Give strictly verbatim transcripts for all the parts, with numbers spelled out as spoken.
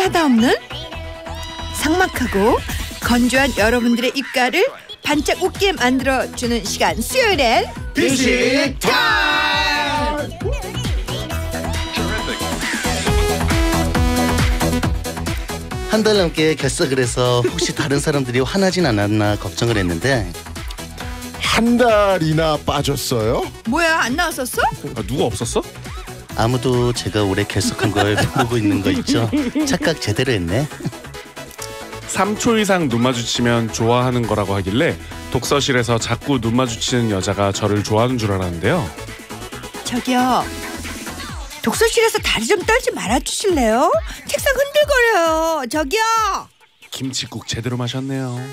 하다 없는 삭막하고 건조한 여러분들의 입가를 반짝 웃게 만들어주는 시간, 수요일엔 피식 타임! 한 달 넘게 결석을 해서 혹시 다른 사람들이 화나진 않았나 걱정을 했는데 한 달이나 빠졌어요? 뭐야, 안 나왔었어? 아, 누가 없었어? 아무도 제가 올해 결석한 걸 모르고 있는 거 있죠? 착각 제대로 했네. 삼 초 이상 눈 마주치면 좋아하는 거라고 하길래 독서실에서 자꾸 눈 마주치는 여자가 저를 좋아하는 줄 알았는데요. 저기요, 독서실에서 다리 좀 떨지 말아주실래요? 책상 흔들거려요. 저기요. 김치국 제대로 마셨네요.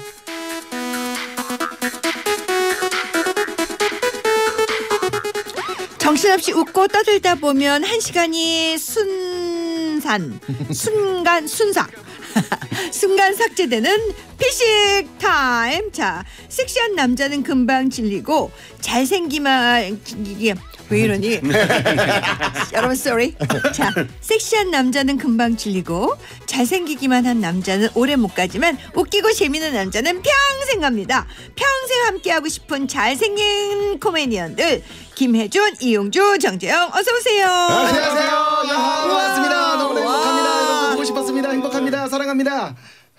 정신없이 웃고 떠들다 보면 한 시간이 순산, 순간 순삭, 순간 삭제되는 피식 타임. 자, 섹시한 남자는 금방 질리고 잘생기만 이게 왜 이러니? 여러분 sorry. 자, 섹시한 남자는 금방 질리고 잘생기기만 한 남자는 오래 못 가지만 웃기고 재미있는 남자는 평생 갑니다. 평생 함께하고 싶은 잘생긴 코미디언들 김혜준, 이용주, 정재영 어서 오세요. 안녕하세요. 야, 고맙습니다. 너무 행복합니다. 여러분 보고 싶었습니다. 행복합니다. 사랑합니다.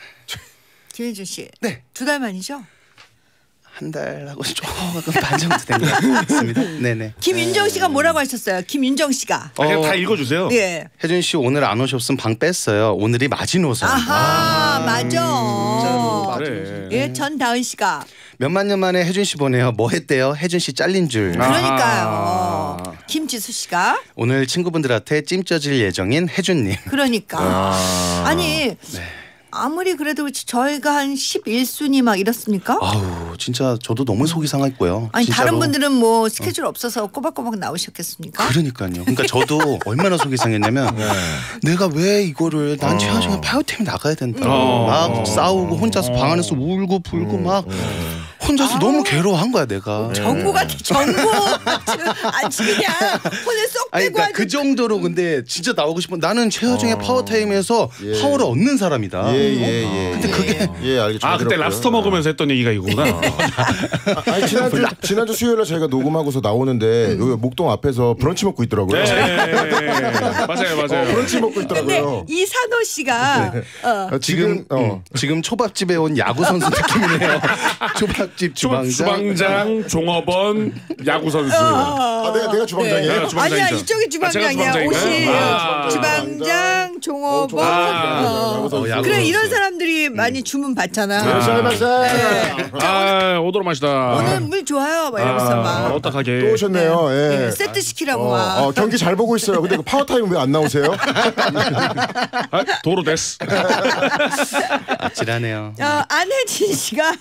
김혜준 씨. 네. 두 달 만이죠? 한 달하고 조금 반 정도 된 것 같습니다. 네네. 김윤정 씨가 뭐라고 하셨어요? 김윤정 씨가. 아, 그냥 다 읽어주세요. 예. 혜준 씨 오늘 안 오셨으면 방 뺐어요. 오늘이 마지노선. 아하, 맞아. 그래. 예, 전다은 씨가. 몇만 년 만에 혜준 씨 보내요. 뭐 했대요? 혜준 씨 잘린 줄. 그러니까요. 김지수 씨가. 오늘 친구분들한테 찜쪄질 예정인 혜준님. 그러니까. 아. 아니 아무리 그래도 저희가 한 십일 순위 막 이렇습니까? 아우 진짜 저도 너무 속이 상했고요. 아니 진짜로. 다른 분들은 뭐 스케줄 없어서 꼬박꼬박 나오셨겠습니까? 그러니까요. 그러니까 저도 얼마나 속이 상했냐면 네. 내가 왜 이거를 난 어. 최하정의 파이어팀에 나가야 된다. 어. 막 싸우고 혼자서 방 안에서 울고 불고 막 혼자서 아. 너무 괴로워한 거야 내가. 정보 같아 정보. 아주 그냥 혼을 쏙 아니 빼고 그러니까 아주. 그 정도로 근데 진짜 나오고 싶은 나는 최하정의 어. 파워타임에서 예. 파워를 얻는 사람이다. 예예예. 예, 근데 그게 예 알겠죠. 아, 그때 랍스터 먹으면서 했던 얘기가 이거구나. 아니 지난주 지난주 수요일에 저희가 녹음하고서 나오는데 여기 목동 앞에서 브런치 먹고 있더라고요. 네, 맞아요, 맞아요. 어, 브런치 먹고 근데 있더라고요. 이산호 씨가 어, 어, 지금 어. 음, 지금 초밥집에 온 야구 선수 느낌이네요. 초밥집 주, 주방장. 주방장, 종업원, 야구 선수. 아 내가 내가 주방장이에요? 네. 주방장이죠. 아니야 이쪽이 주방장이야. 아, 제가 옷이 주방장인가요? 아. 주방장, 종업원. 아. 어. 어, 야구 그래 선수. 이런 사람들이 많이 주문 받잖아. 쌀맛살. 아, 오도로 마시다. 오늘 물 좋아요. 막 이러면서 아, 막. 어떡하게. 또 오셨네요. 예. 예, 세트 시키라고 어, 막. 어, 경기 잘 보고 있어요. 근데 그 파워타임 왜 안 나오세요? 아, 도로 데스. 아찔하네요. 어, 안혜진 씨가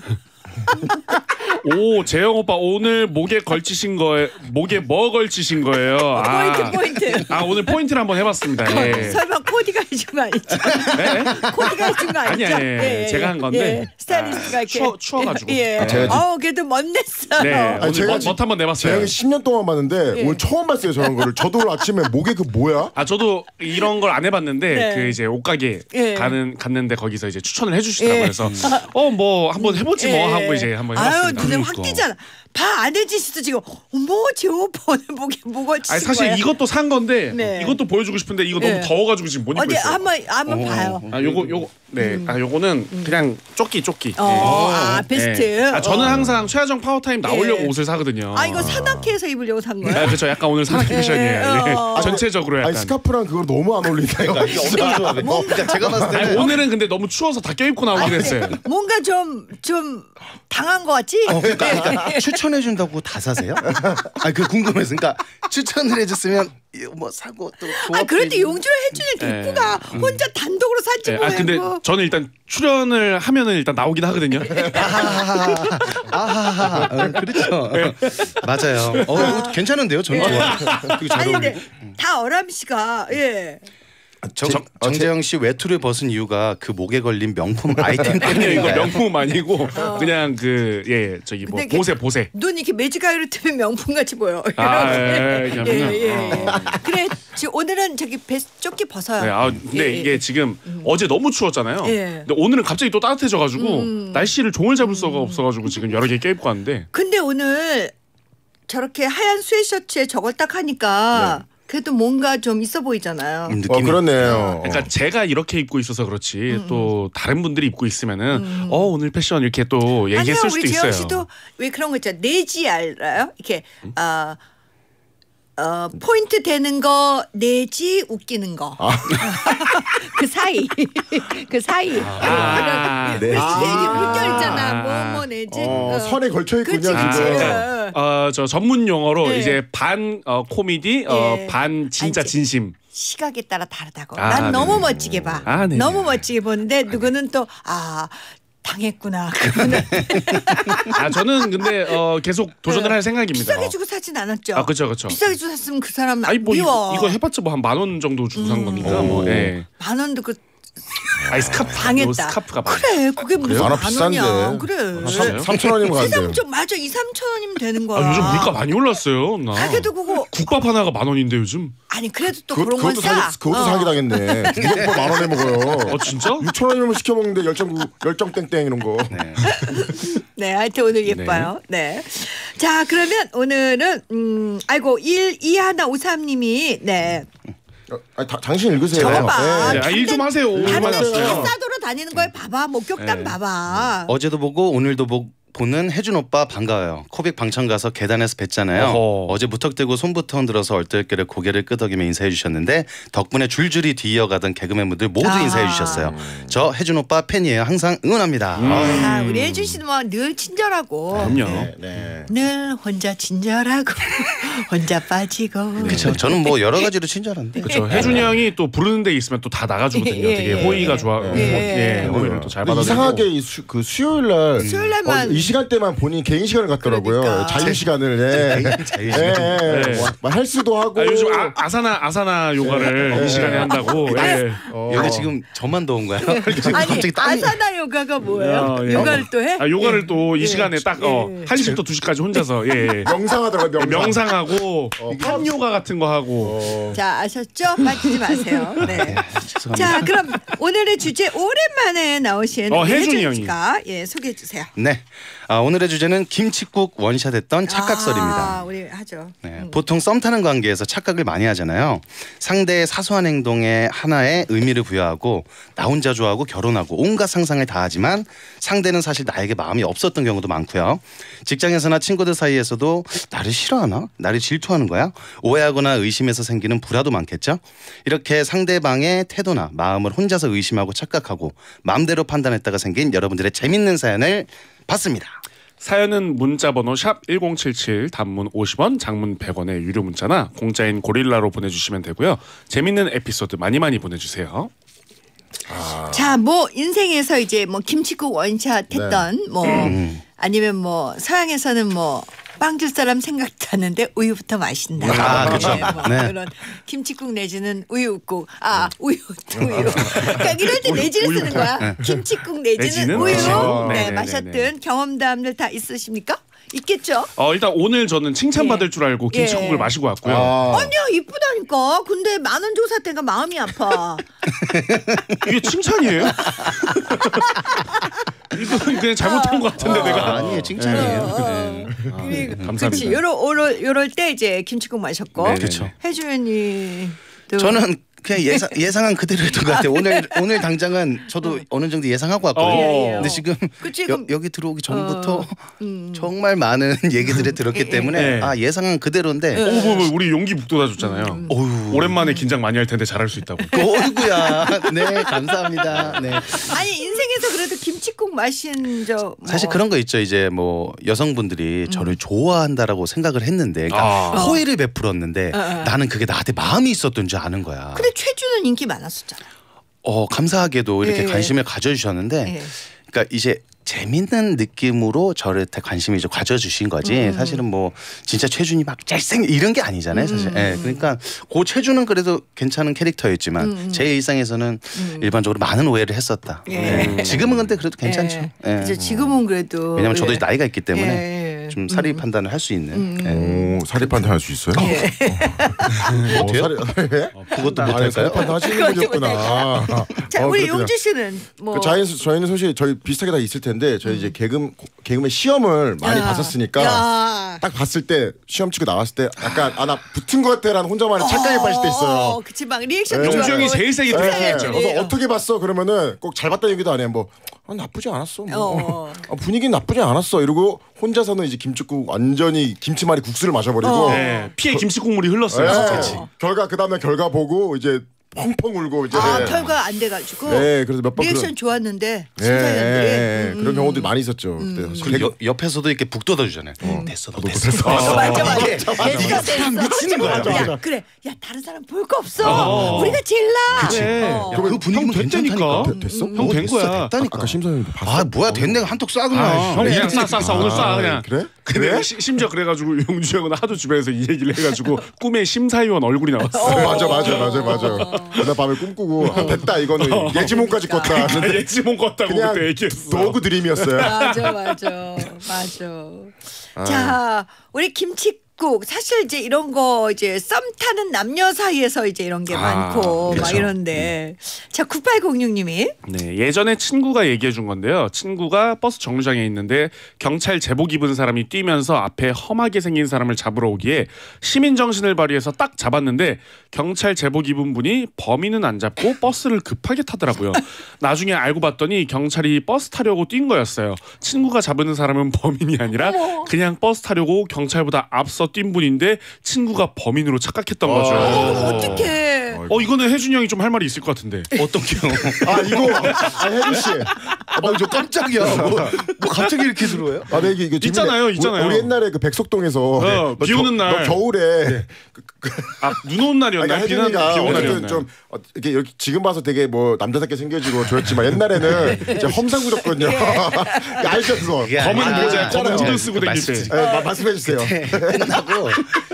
오, 재영 오빠 오늘 목에 걸치신 거에 목에 뭐 걸치신 거예요? 아, 포인트 포인트. 아, 오늘 포인트를 한번 해봤습니다. 예. 설마 코디가 해준 거 아니죠? 네? 코디가 해준 거 아니죠? 아니, 아니, 제가 한 건데. 예, 스타일리스트가 아, 이렇게 추워- 추워가지고. 예. 아, 제가 지금- 어우 그래도 멋냈어요. 네, 오늘 제가 멋, 지금- 멋 한번 내봤어요. 재영이 십 년 동안 봤는데 예. 오늘 처음 봤어요 저런 거를. 저도 오늘 아침에 목에 그 뭐야? 아, 저도 이런 걸 안 해봤는데 네. 그 이제 옷가게 예. 가는 갔는데 거기서 이제 추천을 해주시더라고요. 예. 그래서 어 뭐 한번 해보지 뭐 예. 하고 이제 한번 아유 해봤습니다. 눈에 확 띄잖아. 봐 안혜진 씨도 지금 어머 제 오빠 오늘 목에 뭐가 치신 아니 사실 거야? 이것도 산 건데 네. 이것도 보여주고 싶은데 이거 네. 너무 더워가지고 지금 못 입고 어디 있어요. 한번 한번 봐요. 아 요거 요거 네. 아 요거는 그냥 조끼 조끼. 어, 네. 아 베스트. 네. 아, 저는 어. 항상 최하정 파워타임 나오려고 예. 옷을 사거든요. 아 이거 산악회에서 입으려고 산 거야? 아, 그렇죠. 약간 오늘 산악회 패션이에요. 예. 예. 어. 전체적으로 약간. 아니 스카프랑 그걸 너무 안 어울린다요. 그러니까 제가 봤을 아니, 때는 오늘은 근데 너무 추워서 다 껴입고 나오긴 했어요. 뭔가 좀 좀 당한 거 같지? 그러니까 추천해 준다고 다 사세요? 아 그 궁금해서 그러니까 추천을 해줬으면 뭐 사고 또 아 그래도 용주를 해주는 네. 데리고 가. 혼자 단독으로 사지 네. 뭐해. 아 근데 저는 일단 출연을 하면은 일단 나오긴 하거든요. 아하하 아하하 어, 그렇죠. 맞아요. 어 괜찮은데요? 저는 좋아. 되게 잘 아니 어울려. 근데 다 어람 씨가 예. 정, 정, 정재영 씨 외투를 벗은 이유가 그 목에 걸린 명품 아이템 아니요 이거 때문인가요? 명품 아니고 그냥 그 예 저기 뭐 근데 보세 보세. 눈 이렇게 매직아이로 뜨면 명품 같이 보여. 아, 이렇게. 예, 예, 예, 그냥 예, 어. 예. 그래 지금 오늘은 저기 배 조끼 벗어요. 네, 아 근데 예, 이게 예. 지금 어제 너무 추웠잖아요. 예. 근데 오늘은 갑자기 또 따뜻해져가지고 음. 날씨를 종을 잡을 수가 없어가지고 지금 여러 개 껴입고 왔는데. 근데 오늘 저렇게 하얀 스웨셔츠에 저걸 딱 하니까 그래도 뭔가 좀 있어 보이잖아요. 음, 어 느낌이 그렇네요. 그러니까 제가 이렇게 입고 있어서 그렇지 또 다른 분들이 입고 있으면은 어 오늘 패션 이렇게 또 아니요 얘기했을 수도 우리 재영 있어요. 씨도 왜 그런 거 있잖아요. 내지 알아요? 이렇게 어, 어 포인트 되는 거 내지 웃기는 거. 그 사이 그 사이. 아, 네. 내지. 내지 물결 아. 있잖아. 뭐 뭐 내지. 어, 어. 선에 걸쳐 있군요 그치, 지금. 그치. 그러니까 어, 저 전문 용어로 네. 이제 반 어, 코미디, 어, 예. 반 진짜 아니, 진심. 시각에 따라 다르다고. 아, 난 너무 네네. 멋지게 봐. 아, 네네. 너무 멋지게 보는데 누구는 또 아 당했구나. 그거는 아 저는 근데 어, 계속 도전을 네. 할 생각입니다. 비싸게 주고 사진 않았죠. 아 그렇죠 그렇죠. 비싸게 주고 샀으면 그 사람 아니 뭐 미워. 이거, 이거 해봤자 뭐 한 만 원 정도 주고 산 거니까 뭐. 예. 만 원도 그 아니 스카프 당했다. 요 스카프가 많이. 그래 그게 무슨 만 만 원 원이야. 비싼데. 그래. 진짜요? 삼천 원이면 간대요. 세상 맞아 이 삼천 원이면 되는 거야. 아 요즘 물가 많이 올랐어요. 나. 아, 그래도 그거 국밥 하나가 만 원인데 요즘. 아니 그래도 또 그것, 그런 건 그것도 싸. 사기, 그것도 어. 사기 당했네. 이거 만 원에 먹어요. 어 진짜? 육천 원이면 시켜 먹는데 열정 열정 땡땡 이런 거. 네. 네, 하여튼 오늘 예뻐요. 네. 자, 그러면 오늘은 음, 아이고 일 이하나 오삼님이 네. 어, 아니, 다, 당신 읽으세요. 적어봐. 네. 네, 아, 일 좀 하세요. 다른 많이 데 왔어요. 싸돌아 다니는 거에 봐봐. 목격담 네. 봐봐. 어제도 보고 오늘도 보, 보는 혜준 오빠 반가워요. 코빅 방청 가서 계단에서 뵀잖아요. 어허. 어제 무턱대고 손부터 흔들어서 얼떨결에 고개를 끄덕이며 인사해 주셨는데 덕분에 줄줄이 뒤이어가던 개그맨분들 모두 아. 인사해 주셨어요. 저 혜준 오빠 팬이에요. 항상 응원합니다. 아, 우리 혜준 씨는 뭐 늘 친절하고 그럼요. 네, 네. 늘 혼자 친절하고 혼자 빠지고. 그렇죠. 저는 뭐 여러 가지로 친절한데. 그렇죠. 혜준이 형이 또 부르는 데 있으면 또 다 나가주거든요. 예, 되게 예, 호의가 예. 좋아. 예. 예. 호의를 또 잘 근데 받아주고. 이상하게 이 수, 그 수요일 날 수요일 날만 어, 이 시간대만 본인 개인 시간을 갖더라고요. 그러니까. 자유 시간을. 예. 자유 예, 시간. 예. 네. 뭐, 뭐 헬스도 하고. 아, 요즘 아, 아사나 아사나 요가를 이 시간에 한다고. 예. 어. 여기 지금 저만 더운 거야. 지금 아니 갑자기 땀이. 아사나 요가가 뭐예요? 어, 예. 요가를 또 해? 아 요가를 또 이 예. 시간에 딱 어, 예. 한 시부터 두 시까지 혼자서 예. 예. 명상하더라고요. 명상. 명상하고 어. 탑 요가 같은 거 하고. 어. 자 아셨죠? 빠지지 마세요. 네. 죄송합니다. 자 그럼 오늘의 주제 오랜만에 나오신 어, 우리 혜준이 혜준 형이. 씨가 예 소개해 주세요. 네. 아, 오늘의 주제는 김칫국 원샷했던 착각설입니다. 아, 우리 하죠. 네, 보통 썸 타는 관계에서 착각을 많이 하잖아요. 상대의 사소한 행동에 하나의 의미를 부여하고 나 혼자 좋아하고 결혼하고 온갖 상상을 다 하지만 상대는 사실 나에게 마음이 없었던 경우도 많고요. 직장에서나 친구들 사이에서도 나를 싫어하나? 나를 질투하는 거야? 오해하거나 의심해서 생기는 불화도 많겠죠. 이렇게 상대방의 태도나 마음을 혼자서 의심하고 착각하고 마음대로 판단했다가 생긴 여러분들의 재밌는 사연을 봤습니다. 사연은 문자번호 샵 일공칠칠 단문 오십 원 장문 백 원의 유료 문자나 공짜인 고릴라로 보내주시면 되고요. 재밌는 에피소드 많이 많이 보내주세요. 자, 뭐 인생에서 이제 뭐 김치국 원샷 했던 네. 뭐 아니면 뭐 서양에서는 뭐 빵 줄 사람 생각도 하는데 우유부터 마신다. 아, 그렇죠. 네, 뭐 네. 그런 김치국 내지는 우유국. 아, 우유 또 우유. 그러니까 이럴 때 내지를 쓰는 거야. 김치국 내지는, 내지는 우유. 우유. 네, 네네네네. 마셨던 경험담들 다 있으십니까? 있겠죠? 어, 일단 오늘 저는 칭찬받을 예. 줄 알고 김치국을 예. 마시고 왔고요. 아. 아니야 이쁘다니까. 근데 만 원 조사 때가 마음이 아파. 이게 칭찬이에요? 이건 그냥 잘못한 것 같은데 아, 내가. 아니에요. 칭찬이에요. 어, 네. 어. 네, 그렇지. 감사합니다. 요럴 요럴 요럴 때 이제 김치국 마셨고. 네, 그렇죠. 혜준이 저는 그냥 예상, 예상한 그대로 했던 것 같아요. 오늘 오늘 당장은 저도 어느 정도 예상하고 왔거든요. 어. 근데 지금 그치, 여, 그럼- 여기 들어오기 전부터 어, 음. 정말 많은 얘기들을 들었기 예, 때문에 예. 아 예상한 그대로인데 어, 뭐, 뭐, 우리 용기 북돋아줬잖아요. 음. 어휴. 오랜만에 긴장 많이 할 텐데 잘할 수 있다고. 어이구야. 네 감사합니다. 네. 아니 인생에서 그래도 김치국 마신 저 뭐. 사실 그런 거 있죠. 이제 뭐 여성분들이 저를 좋아한다라고 생각을 했는데 그러니까 아. 호의를 베풀었는데 어, 어. 나는 그게 나한테 마음이 있었던 줄 아는 거야. 근데 최주는 인기 많았었잖아. 어 감사하게도 이렇게 예. 관심을 가져주셨는데 예. 그러니까 이제 재밌는 느낌으로 저한테 관심을 이제 가져주신 거지. 음. 사실은 뭐 진짜 최준이 막 잘생 이런 게 아니잖아요. 사실. 음. 예, 그러니까 그 최준은 그래도 괜찮은 캐릭터였지만 음. 제 일상에서는 음. 일반적으로 많은 오해를 했었다. 예. 예. 지금은 근데 그래도 괜찮죠. 예. 예. 지금은 그래도 왜냐면 저도 이제 나이가 있기 때문에 예. 좀 사리 음. 판단을 할 수 있는. 음. 예. 오, 사리 판단할 수 있어요? 예. 어, 어, 사리, 어, 그것도 못할까요? 사리 판단 하시는 분이었구나. 자, 어, 우리 용주 씨는 뭐 그 저희는, 저희는 사실 저희 비슷하게 다 있을 텐데 저희 음. 이제 개그 개그맨 시험을 많이 야. 봤었으니까 야. 딱 봤을 때 시험 치고 나왔을 때 약간 아 나 붙은 것 같아라는 혼자만의 착각에 빠질 때 있어요. 그치 막 리액션 네. 용주 형이 제일 세게 들어갔죠. 그래서 어떻게 봤어? 그러면은 꼭 잘 봤다는 얘기도 안 해. 뭐 아, 나쁘지 않았어. 뭐. 어. 아, 분위기는 나쁘지 않았어. 이러고 혼자서는 이제 김치국 완전히 김치말이 국수를 마셔버리고 어. 네. 피에 김치 국물이 흘렀어요. 네. 결과 그 다음에 결과 보고 이제. 펑펑 울고 이제 아 결과 안 돼가지고 네 그래서 몇 번 리액션 그런, 좋았는데 심사위원들이 네, 음. 그런 경우들이 많이 있었죠. 음. 그때 옆, 옆에서도 이렇게 북 돋아주잖아요. 음. 됐어, 너 됐어. 됐어. 어, 맞아 맞아. 됐어 됐어. 미치는 거야. 야 그래, 야 다른 사람 볼 거 없어. 어. 우리가 제일 나. 그치. 어. 야, 그 분위기면 괜찮다니까. 됐어? 형 된 거야. 됐다니까. 아까 심사위원도 봤어. 아 뭐야 됐네 한턱 쏴 그냥. 아, 형 그냥 쏴 쏴 쏴 오늘 쏴 그냥. 그래? 근데 그래? 시, 심지어 그래가지고 용주 형은 하도 주변에서 이 얘기를 해가지고 꿈에 심사위원 얼굴이 나왔어. 어, 맞아 맞아 맞아 맞아. 그날 밤에 꿈꾸고 아, 됐다 이거는 어. 예지몽까지 껐다. 아, 예지몽 껐다고 그때 얘기했어. 도구 드림이었어요. 맞아 맞아 맞아. 아. 자 우리 김치. 사실 이제 이런 거 이제 썸 타는 남녀 사이에서 이제 이런 게 아, 많고 그렇죠. 막 이런데 음. 자 구팔공육 님이 네 예전에 친구가 얘기해 준 건데요. 친구가 버스 정류장에 있는데 경찰 제복 입은 사람이 뛰면서 앞에 험하게 생긴 사람을 잡으러 오기에 시민 정신을 발휘해서 딱 잡았는데 경찰 제복 입은 분이 범인은 안 잡고 버스를 급하게 타더라고요. 나중에 알고 봤더니 경찰이 버스 타려고 뛴 거였어요. 친구가 잡은 사람은 범인이 아니라 그냥 버스 타려고 경찰보다 앞서 뛴 분인데 친구가 범인으로 착각했던 거죠. 어, 어떡해. 어 이거는 혜준이 형이 좀 할 말이 있을 것 같은데. 어떻게요? 아 이거 아 혜준 씨. 아, 저 깜짝이야. 뭐, 뭐 갑자기 이렇게 들어요? 아, 네, 이게, 이게 있잖아요, 있잖아요. 우리 옛날에 그 백석동에서 어, 비 오는 날, 너 겨울에 네. 아, 눈 오는 날이었나? 비 오는 날이었나? 좀 어, 이렇게, 이렇게 지금 봐서 되게 뭐 남자답게 생겨지고 좋았지만 옛날에는 이제 험상 부렸거든요. 알죠 그거? 검은 모자, 검은 모자 쓰고 다닐 때. 네, 말씀해 주세요. 끝나고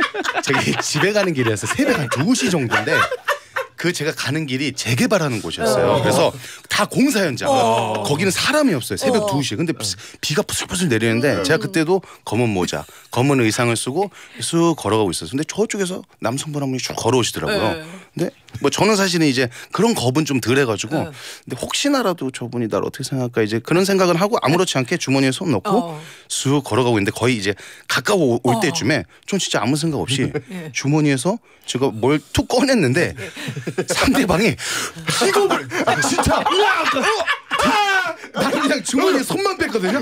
저기 집에 가는 길이어서 새벽 한 두 시 정도인데. 그 제가 가는 길이 재개발하는 곳이었어요. 어. 그래서 다 공사 현장. 어. 거기는 사람이 없어요. 새벽 어. 두 시에. 근데 비가 부슬부슬 내리는데 음. 제가 그때도 검은 모자, 검은 의상을 쓰고 쑥 걸어가고 있었어요. 근데 저쪽에서 남성분 한 분이 쭉 걸어오시더라고요. 네. 근데 뭐 저는 사실은 이제 그런 겁은 좀 덜 해가지고 네. 근데 혹시나라도 저분이 날 어떻게 생각할까 이제 그런 생각을 하고 아무렇지 않게 주머니에 손 넣고 어. 쑥 걸어가고 있는데 거의 이제 가까워 올 어. 때쯤에 전 진짜 아무 생각 없이 네. 주머니에서 제가 뭘 툭 꺼냈는데 상대방이 기겁을 아, 진짜 아, 나는 그냥 주머니에 손만 뺐거든요.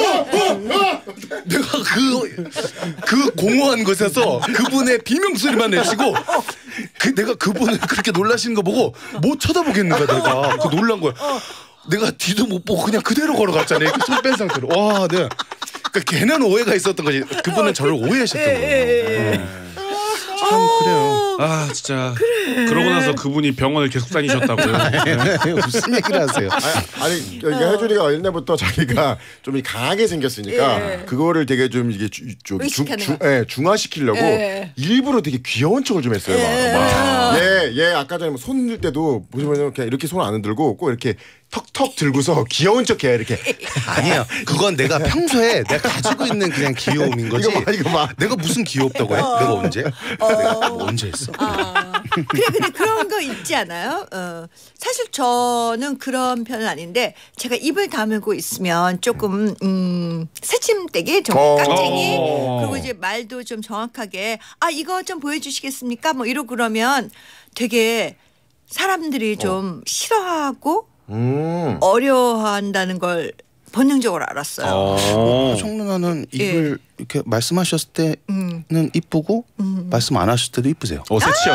내가 그, 그 공허한 곳에서 그분의 비명소리만 내시고 그 내가 그분을 그렇게 놀라시는 거 보고 못 쳐다보겠는 거야 내가. 그 놀란 거야. 내가 뒤도 못 보고 그냥 그대로 걸어갔잖아요. 손 뺀 상태로. 와, 네. 그러니까 걔는 오해가 있었던 거지. 그분은 저를 오해하셨던 거예요. 참 그래요. 아 진짜 그래. 그러고 나서 그분이 병원을 계속 다니셨다고요. 네. 무슨 얘기를 하세요? 아니, 아니 그러니까 혜준이가 옛날부터 자기가 좀 강하게 생겼으니까 예. 그거를 되게 좀 이게 주, 좀 중, 중, 예, 중화시키려고 예. 일부러 되게 귀여운 척을 좀 했어요. 막. 예, 예, 아까 전에 손 들 때도 보시면 이렇게, 이렇게 손 안 들고 꼭 이렇게 턱턱 들고서 귀여운 척해 이렇게. 아니야. 그건 내가 평소에 내가 가지고 있는 그냥 귀여움인 거지. 이거 봐, 이거 봐. 내가 무슨 귀엽다고 해? 어. 내가 언제? 어. 내가 뭐 언제 했어? 아. 그래, 근데 그런 거 있지 않아요? 어. 사실 저는 그런 편은 아닌데 제가 입을 다물고 있으면 조금 음, 새침대게 좀 어. 깍쟁이 어. 그리고 이제 말도 좀 정확하게 아 이거 좀 보여주시겠습니까? 뭐 이러고 그러면 되게 사람들이 좀 어. 싫어하고 음. 어려워한다는 걸 본능적으로 알았어요. 어. 정 누나는 입을 예. 이렇게 말씀하셨을 때는 음. 이쁘고 음. 말씀 안 하실 때도 이쁘세요. 어 새치요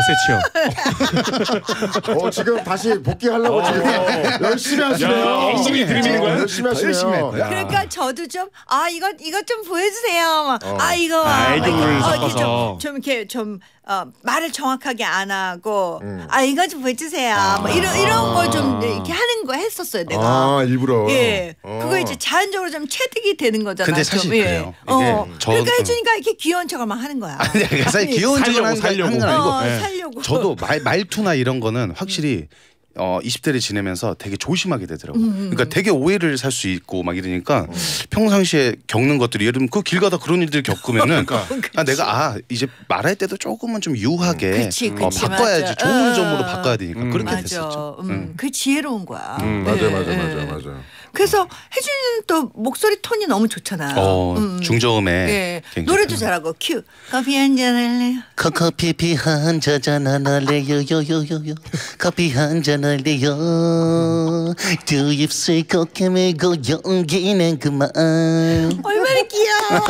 새치요. 어 지금 다시 복귀하려고 어, 지금 어. 열심히 하시네요. 열심히 드리는 거야. 열심히 하시네요. 그러니까 저도 좀 아 이거 이거 좀 보여주세요. 어. 아 이거 아, 애교를 섞어서 좀, 좀 이렇게 좀 어, 말을 정확하게 안 하고 음. 아 이거 좀 보여주세요. 아. 뭐 이런 이런 거 좀 이렇게 하는 거 했었어요 내가. 아 일부러. 예. 어. 그거 이제 자연적으로 좀 체득이 되는 거잖아요. 근데 사실 좀. 그래요. 예. 어. 저, 그러니까 해주니까 이렇게 귀여운 척을 막 하는 거야. 아니, 사실 귀여운 척을 하는 건 아니고 어, 네. 살려고. 저도 말, 말투나 이런 거는 확실히 어, 이십 대를 지내면서 되게 조심하게 되더라고요. 음. 그러니까 되게 오해를 살 수 있고 막 이러니까 음. 평상시에 겪는 것들이 예를 들면 그 길 가다 그런 일들 겪으면은 아, 내가 아 이제 말할 때도 조금은 좀 유하게 음. 그치, 그치, 어, 바꿔야지 맞아. 좋은 어. 점으로 바꿔야 되니까 음. 그렇게 맞아. 됐었죠. 음. 음. 그 지혜로운 거야. 음. 네. 맞아요, 맞아요, 맞아요, 맞아요. 그래서 혜준이는 또 목소리 톤이 너무 좋잖아. 어, 음. 중저음에 네. 노래도 잘하고 큐 커피 한잔 할래요. 커피 한잔 할래요 요요요요 커피 한잔 할래요 두 입술 꼭 깨물고 연기는 그만. 얼마나 귀여워.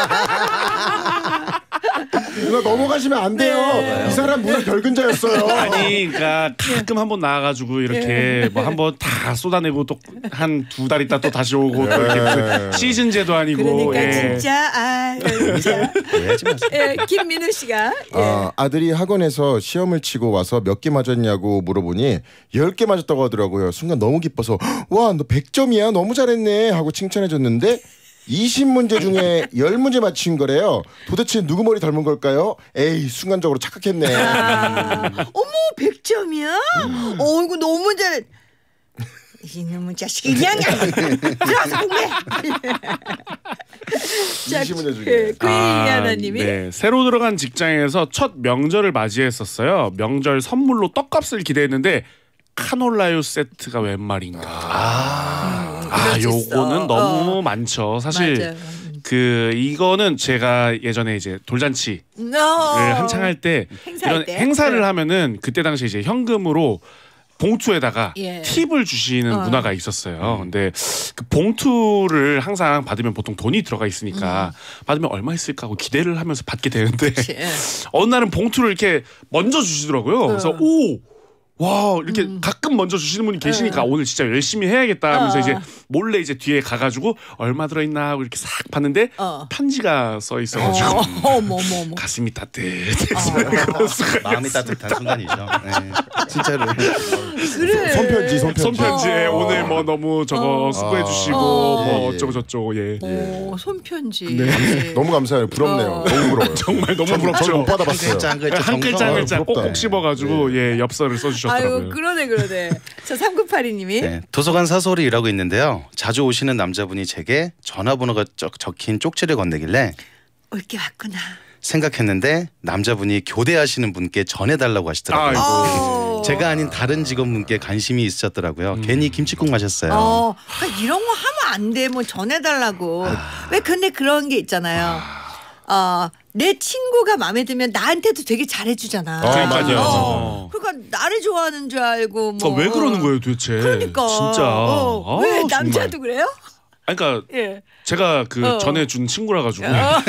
누나 넘어가시면 안 돼요. 네. 이 사람 문화 결근자였어요. 아니, 그러니까 가끔 한번 나와가지고 이렇게 네. 뭐 한번 다 쏟아내고 또 한 두 달 있다 또 다시 오고 네. 또 이렇게 시즌제도 아니고. 그러니까 예. 진짜 아 진짜. 예, 김민우 씨가 예. 아, 아들이 학원에서 시험을 치고 와서 몇 개 맞았냐고 물어보니 열 개 맞았다고 하더라고요. 순간 너무 기뻐서 와, 너 백 점이야 너무 잘했네 하고 칭찬해줬는데. 이십 문제 중에 십 문제 맞힌 거래요. 도대체 누구 머리 닮은 걸까요? 에이 순간적으로 착각했네. 아, 어머 백 점이야? 음. 어 이거 너무 잘해. 이놈의 자식이 그냥 들어와서 공부해. 이십 문제 중에. 그 하나님이 아, 네. 새로 들어간 직장에서 첫 명절을 맞이했었어요. 명절 선물로 떡값을 기대했는데 카놀라유 세트가 웬 말인가. 아. 아, 요거는 너무 어. 많죠. 사실 맞아요. 그 이거는 제가 예전에 이제 돌잔치를 no. 한창 할 때 이런 때? 행사를 네. 하면은 그때 당시 이제 현금으로 봉투에다가 예. 팁을 주시는 어. 문화가 있었어요. 음. 근데 그 봉투를 항상 받으면 보통 돈이 들어가 있으니까 음. 받으면 얼마 있을까 하고 기대를 하면서 받게 되는데 어느 날은 봉투를 이렇게 먼저 주시더라고요. 어. 그래서 오! 와 이렇게 음. 가끔 먼저 주시는 분이 계시니까 네. 오늘 진짜 열심히 해야겠다 하면서 어. 이제 몰래 이제 뒤에 가가지고 얼마 들어있나 하고 이렇게 싹 봤는데 어. 편지가 써 있어가지고 어. 어머, 어머, 어머. 가슴이 따뜻했어요. 어. 마음이 따뜻한 순간이죠. 네. 진짜로. 그래. 손편지, 손편지. 손편지에 어. 오늘 뭐 너무 저거 어. 수고해주시고 어. 뭐 어쩌고 저쩌고 예. 오, 손편지. 네. 네. 너무 감사해요. 부럽네요. 어. 너무 부러워요. 정말 너무 부럽죠. 저는 못 받아봤어요. 한 글자 한 글자, 한 글자, 한 글자 꼭꼭 네. 씹어가지고 네. 예 엽서를 써주셨어요. 아유 그러네 그러네. 저 삼구팔이 님이 네, 도서관 사소리 일하고 있는데요. 자주 오시는 남자분이 제게 전화번호가 적, 적힌 쪽지를 건네길래 올게 왔구나 생각했는데 남자분이 교대하시는 분께 전해달라고 하시더라고요. 아이고. 제가 아닌 다른 직원분께 관심이 있으셨더라고요. 음. 괜히 김치국 마셨어요. 어, 그러니까 이런 거 하면 안 돼. 뭐 전해달라고. 아. 왜 근데 그런 게 있잖아요. 어, 내 친구가 마음에 들면 나한테도 되게 잘해주잖아. 어, 맞아요. 어. 그러니까 나를 좋아하는 줄 알고 뭐. 어, 왜 그러는 거예요, 도대체? 그러니까. 진짜. 어, 아, 왜 남자도 정말. 그래요? 아니, 그러니까 예. 제가 그 어. 전해준 친구라 가지고.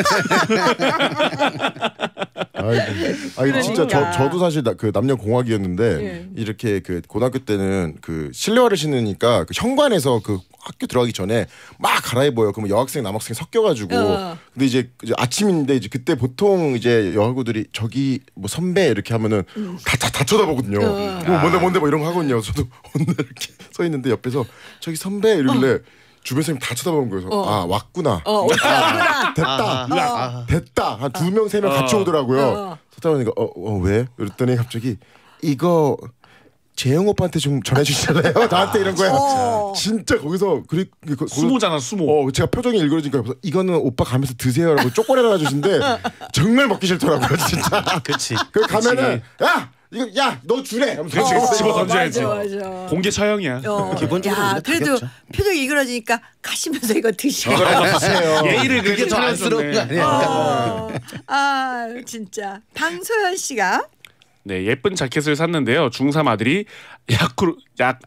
아이고, 아니 진짜 저 저도 사실 나, 그 남녀 공학이었는데 예. 이렇게 그 고등학교 때는 그 실내화를 신으니까 그 현관에서 그 학교 들어가기 전에 막 갈아입어요. 그러면 여학생 남학생 섞여가지고. 어. 근데 이제, 이제 아침인데 이제 그때 보통 이제 여학우들이 저기 뭐 선배 이렇게 하면은 음. 다, 다, 다 쳐다보거든요. 어. 뭐 뭔데 뭔데 뭐 이런 거 하거든요. 저도 오늘 이렇게 서 있는데 옆에서 저기 선배 이러길래. 어. 주변 사람이 다 쳐다보는 거예요. 어. 아 왔구나. 어, 왔구나. 됐다. 어. 됐다. 한 두 명 세 명 같이 오더라고요. 어. 쳐다보니까 어, 어 왜? 그랬더니 갑자기 이거 재영 오빠한테 좀 전해주실래요? 나한테 이런 거야. 어. 진짜 거기서 그리 거, 수모잖아 수모. 어 제가 표정이 일그러지니까 이거는 오빠 가면서 드세요라고 초콜릿 하나 주신데 정말 먹기 싫더라고요 진짜. 그렇지. 그 가면은 야 이거 야 너 주래. 그렇지 어, 집어 던져야지. 맞아, 맞아. 공개 처형이야. 어. 기본적으로 야, 그래도 가볍죠. 표정이 일그러지니까 가시면서 이거 드시고. 드세요. 예의를 그렇게 더 안쓰러운 거 아니야? 어. 아 진짜 방소연 씨가 네 예쁜 자켓을 샀는데요. 중삼 아들이 약으로 약악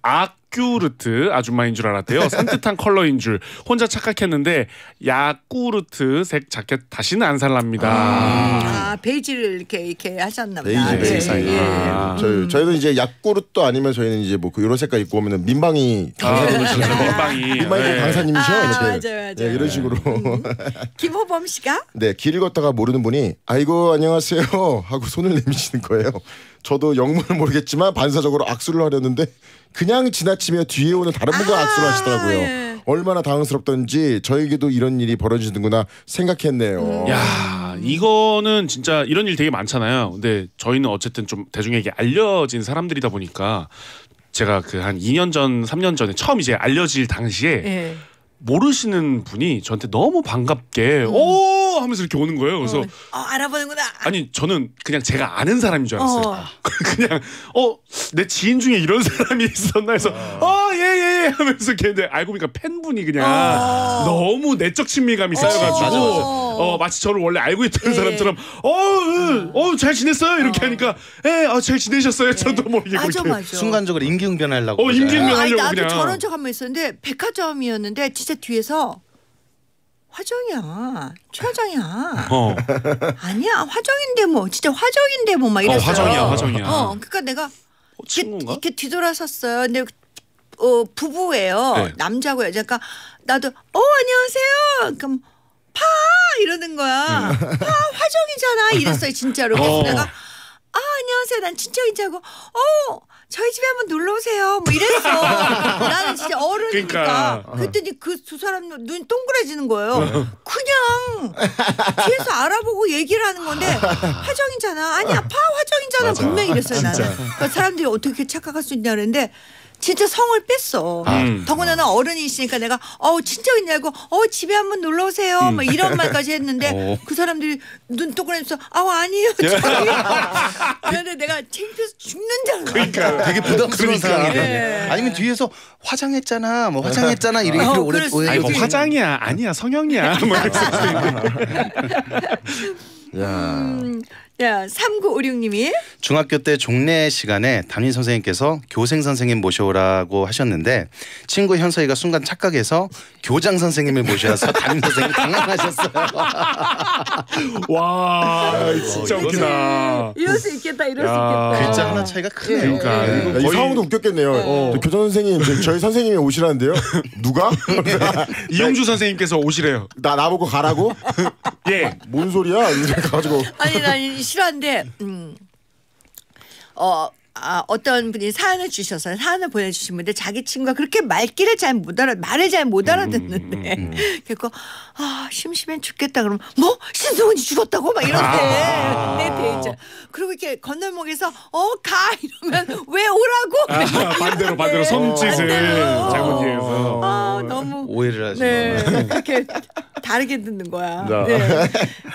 야쿠르트 아줌마인 줄 알았대요. 산뜻한 컬러인 줄 혼자 착각했는데 야쿠르트색 자켓 다시는 안 살랍니다. 아, 아 베이지를 이렇게 이렇게 하셨나 보다. 베이지 베이지. 예, 예. 아, 저희 저희도 이제 야쿠르트 아니면 저희는 이제 뭐 그 이런 색깔 입고 오면은 민방위 강사님이시죠. 아, 민방위. 민방위 네. 강사님이셔. 아, 이렇게. 맞아요, 맞아요. 네, 이런 식으로. 음. 김호범 씨가 네, 길을 걷다가 모르는 분이 아이고 안녕하세요 하고 손을 내미시는 거예요. 저도 영문을 모르겠지만 반사적으로 악수를 하려는데 그냥 지나치며 뒤에 오는 다른 분과 아, 악수를 하시더라고요. 예. 얼마나 당황스럽던지 저에게도 이런 일이 벌어지는구나 생각했네요. 음. 야, 이거는 진짜 이런 일 되게 많잖아요. 근데 저희는 어쨌든 좀 대중에게 알려진 사람들이다 보니까 제가 그 한 이 년 전, 삼 년 전에 처음 이제 알려질 당시에 예. 모르시는 분이 저한테 너무 반갑게 음. 오 하면서 이렇게 오는 거예요. 그래서 어, 어, 알아보는구나. 아니 저는 그냥 제가 아는 사람인 줄 알았어요. 어. 그냥 어 내 지인 중에 이런 사람이 있었나 해서 어예예 예, 하면서 걔인데 알고 보니까 팬분이 그냥 어. 너무 내적 친밀감이 쌓여가지고 맞아, 맞아. 어 마치 저를 원래 알고 있던 예. 사람처럼 어어잘 지냈어요 이렇게 하니까 예잘 지내셨어요 저도 모르게 맞아, 그렇게 맞아. 순간적으로 임기응변하려고. 어, 그러잖아요. 임기응변. 아니 하려고 나도 그냥. 저런 척 한 번 있었는데 백화점이었는데 진짜 뒤에서 화정이야 최화정이야 어, 아니야 화정인데 뭐 진짜 화정인데 뭐 막 어 이랬어요. 화정이야 화정이야 어 그러니까 내가 어, 이렇게, 친구인가? 이렇게 뒤돌아섰어요. 근데 어 부부예요. 네. 남자고 여자가 나도 어 안녕하세요. 그럼 파 이러는 거야. 파 화정이잖아 이랬어요 진짜로. 그래서 어. 내가 아 안녕하세요. 난 친척인지 하고 어 저희 집에 한번 놀러 오세요. 뭐 이랬어. 나는 진짜 어른이니까. 그러니까. 그랬더니 그 두 사람 눈 동그래지는 거예요. 그냥 뒤에서 알아보고 얘기를 하는 건데 화정이잖아. 아니야 파 화정이잖아. 맞아. 분명히 이랬어요 나는. 그러니까 사람들이 어떻게 착각할 수 있냐 그랬는데 진짜 성을 뺐어. 음. 더군다나 어른이시니까 내가 어 친척이냐고 어 집에 한번 놀러 오세요. 막 이런 말까지 했는데 어. 그 사람들이 눈 동그래면서 아 아니에요. 그런데 내가 창피해서 죽는 줄 알았어. 그러니까 되게 부담스러운 그러니까. 상황이 되네. 네. 아니면 뒤에서 화장했잖아, 뭐 화장했잖아 이렇게 어, 오래 그럴 수도 오해. 아니 뭐 그치. 화장이야 아니야 성형이야 뭐 이럴 수도 있고. 야. 음, 야 삼구오육님이 중학교 때 종례 시간에 담임 선생님께서 교생 선생님 모셔오라고 하셨는데 친구 현서이가 순간 착각해서 교장 선생님을 모셔서 담임 선생님 당황하셨어요. 와 진짜 이거는- 웃기다. 이럴 수 있겠다 이럴 야. 수 있겠다. 글자 하나 차이가 크네요. 그러니까 네. 이거 야, 이 거의- 상황도 웃겼겠네요. 어. 저 교장 선생님, 저- 저희 선생님이 오시라는데요. 누가? 이용주 선생님께서 오시래요. 나 나보고 가라고? 예. 뭔 소리야? 이렇게 가지고 아니 난 싫어한데 음. 어. 아, 어떤 분이 사연을 주셔서 사연을 보내주신 분인데 자기 친구가 그렇게 말귀를 잘 못 알아 말을 잘 못 알아듣는데 음, 그래서 아 심심해 죽겠다 그러면 뭐 신승훈이 죽었다고 막 이런데 아. 내 대이제 그리고 이렇게 건널목에서 어 가 이러면 왜 오라고 아, 반대로 반대로 손짓을 반대로. 잘못 이해해서. 아 너무 오해를 하시는 네 거예요. 그렇게 다르게 듣는 거야. 네. 네.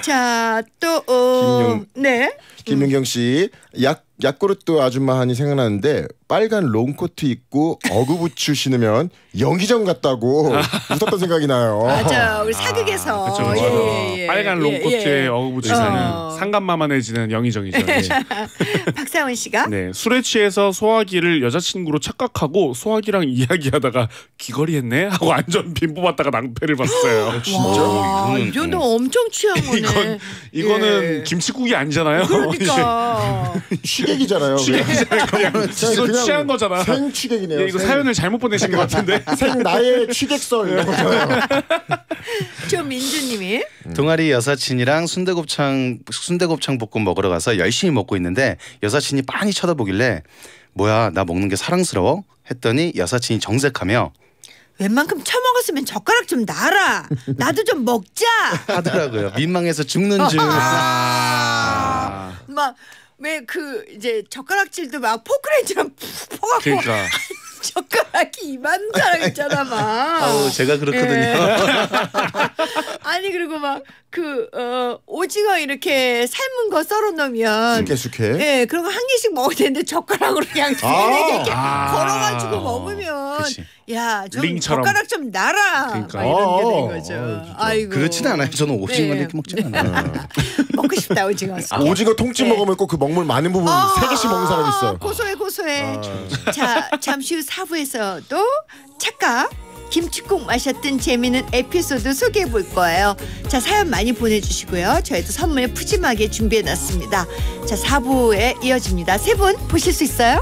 자또 어, 김용- 네. 김윤경 씨, 약 야쿠르트 아줌마 하니 생각나는데 빨간 롱코트 입고 어그부츠 신으면 연기전 같다고 웃었던 생각이 나요. 맞아 우리 사극에서 그쵸, 그쵸. 예, 예, 예. 빨간 예, 롱코트에 예. 어구부츠는 어. 상감마만해지는 영희정이죠. 네. 박사원 씨가 네, 술에 취해서 소화기를 여자친구로 착각하고 소화기랑 이야기하다가 귀걸이했네 하고 안전 빈 뽑았다가 낭패를 봤어요. 진짜? 와, 이거는- 이 정도 엄청 취한 거네. 이건 이거는 예. 김치국이 아니잖아요. 그러니까 취객이잖아요. 그냥. 그냥 이거 그냥 취한 거잖아. 생 취객이네요. 예, 이거 생- 사연을 잘못 보내신 것 같은데. 생 나의 취객설 이런 거잖아요. 좀 민주님이 동아리 여사친이랑 순대곱창 순대곱창 볶음 먹으러 가서 열심히 먹고 있는데 여사친이 빤히 쳐다보길래 뭐야 나 먹는 게 사랑스러워? 했더니 여사친이 정색하며 웬만큼 처먹었으면 젓가락 좀 놔라. 나도 좀 먹자. 하더라고요. 민망해서 죽는 줄. 아, 막 왜 그 이제 젓가락질도 막 포크레인지랑 푹 퍼갖고 그러니까. 젓가락이 이만 사람 있잖아 막. 아우 제가 그렇거든요. 예. 아니 그리고 막 그 어, 오징어 이렇게 삶은 거 썰어 놓으면 숙회 숙회. 예, 그런 거 한 개씩 먹어야 되는데 젓가락으로 그냥 두 아. 네 개 이렇게 아. 걸어가지고 먹으면 그치. 야, 좀 링처럼. 젓가락 좀 놔라. 그러니까. 막 이런 게 된 어, 거죠. 어, 아이고. 그렇진 않아요. 저는 오징어 네. 이렇게 먹진 않아요. 먹고 싶다 오징어. 아, 오징어 통찜 네. 먹으면 꼭 그 먹물 많은 부분 아, 세 개씩 먹는 사람 있어. 고소해 고소해. 아. 자, 잠시 후 사 부에서도 착각 김치국 마셨던 재미있는 에피소드 소개해 볼 거예요. 자, 사연 많이 보내주시고요. 저희도 선물 푸짐하게 준비해 놨습니다. 자, 사 부에 이어집니다. 세 분 보실 수 있어요?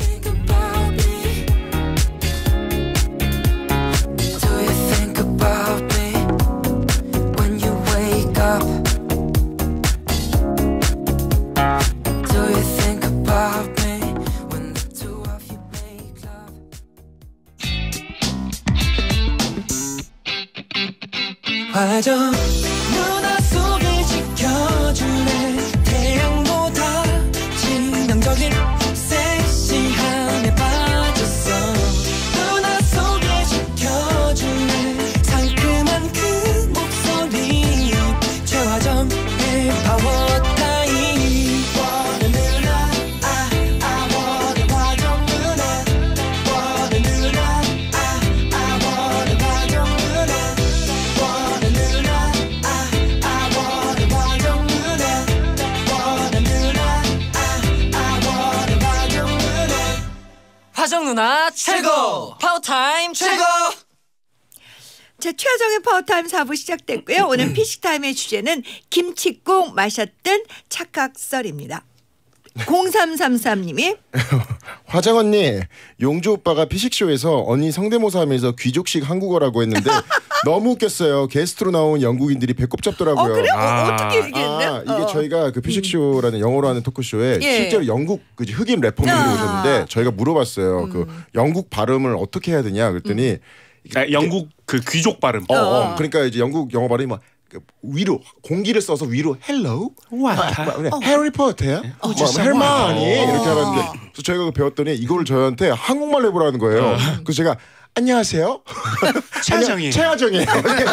화정 누나 속을 지켜주네 태양보다 치명적인 섹시함에 빠졌어 누나 속을 지켜주네 상큼한 그 목소리 최화정의 파워타임 원해 누나 아, 아 원해 화정 누나 원해 누나 아, 아 원해 화정 누나 화정 누나 최고! 파워타임 최고! 자, 최하정의 파워타임 사 부 시작됐고요. 오늘 피식타임의 주제는 김치국 마셨던 착각설입니다. 공삼삼삼 님이 화정 언니, 용주 오빠가 피식쇼에서 언니 성대모사 하면서 귀족식 한국어라고 했는데 너무 웃겼어요. 게스트로 나온 영국인들이 배꼽 잡더라고요. 어 그래요? 아. 어, 어떻게 얘기했나요? 아, 이게 저희가 그 피식쇼라는 영어로 하는 토크쇼에 예. 실제로 영국 그 흑인 래퍼분들이 아. 오셨는데 저희가 물어봤어요. 그 영국 발음을 어떻게 해야 되냐 그랬더니 아, 영국 그 귀족 발음. 어, 어. 그러니까 이제 영국 영어 발음이 막 위로 공기를 써서 위로 헬로우 해리포터야 뭐 헬마니 이렇게 하는데 그래서 저희가 그거 배웠더니 이걸 저한테 한국말 해보라는 거예요. 그래서 제가 안녕하세요. 최하정이에요. 최하정이에요.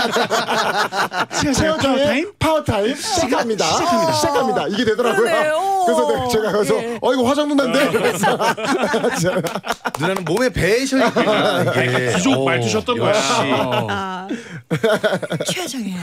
최하정의 파워타임 시작합니다. 시작합니다. 시작합니다. 이게 되더라고요. 그러네요. 그래서 내가 제가 가서 예. 어 이거 화장 누나인데. 그래서 누나는 몸에 배셔 이게 귀족 말투셨던 거야. 역시. 아, 최하정이에요.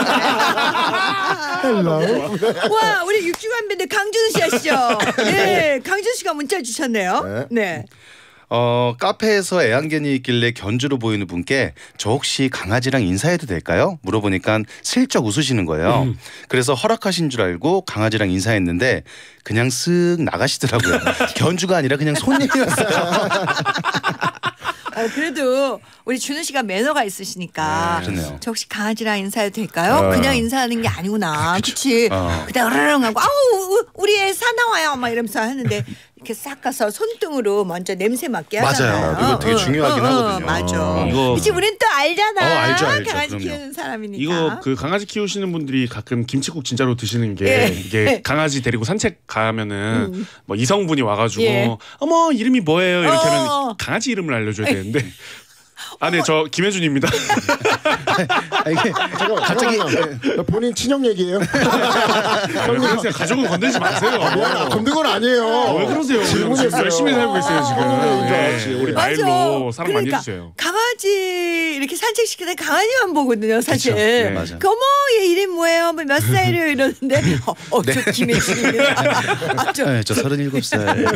헬로우. 와, 우리 육주간 밴드 강준우 씨 아시죠? 네, 강준우 씨가 문자 주셨네요. 네. 어, 카페에서 애완견이 있길래 견주로 보이는 분께 저 혹시 강아지랑 인사해도 될까요? 물어보니까 슬쩍 웃으시는 거예요. 음. 그래서 허락하신 줄 알고 강아지랑 인사했는데 그냥 쓱 나가시더라고요. 견주가 아니라 그냥 손님이었어요. 어, 그래도 우리 준우 씨가 매너가 있으시니까 네, 그렇네요. 저 혹시 강아지랑 인사해도 될까요? 어. 그냥 인사하는 게 아니구나. 그치? 어. 그다음 으르렁 하고 아우 우- 우리 애 사나와요 막 이러면서 하는데 이렇게 싹 가서 손등으로 먼저 냄새 맡게 하잖아요. 맞아요. 이거 되게 중요하긴 하거든요. 맞아. 어. 이거- 이제 우린 또 알잖아. 어, 알죠, 알죠. 강아지 그럼요. 키우는 사람이니까. 이거 그 강아지 키우시는 분들이 가끔 김치국 진짜로 드시는 게 예. 이게 강아지 데리고 산책 가면은 뭐 이성분이 와가지고 예. 어머 이름이 뭐예요 이렇게 어. 하면 강아지 이름을 알려줘야 되는데 아 네 저 김혜준입니다. 아, 이게 잠깐만, 갑자기 본인 친형 얘기예요? 왜 그러세요? 가족은 건들지 마세요. 미안, 건든 건 아니에요. 아, 왜 그러세요? 지금 질문했어요. 열심히 살고 있어요 지금. 어, 예, 그렇지. 우리 맞아. 마일로 사랑 많이 그러니까 해주세요. 강아지 이렇게 산책시키는 강아지만 보거든요, 사실. 그쵸. 네, 맞아. 그 어머 얘 이름 뭐예요? 뭐 몇 살이에요? 이러는데 어, 어, 저 김혜진입니다. 아, 저, 네, 저 서른일곱 살.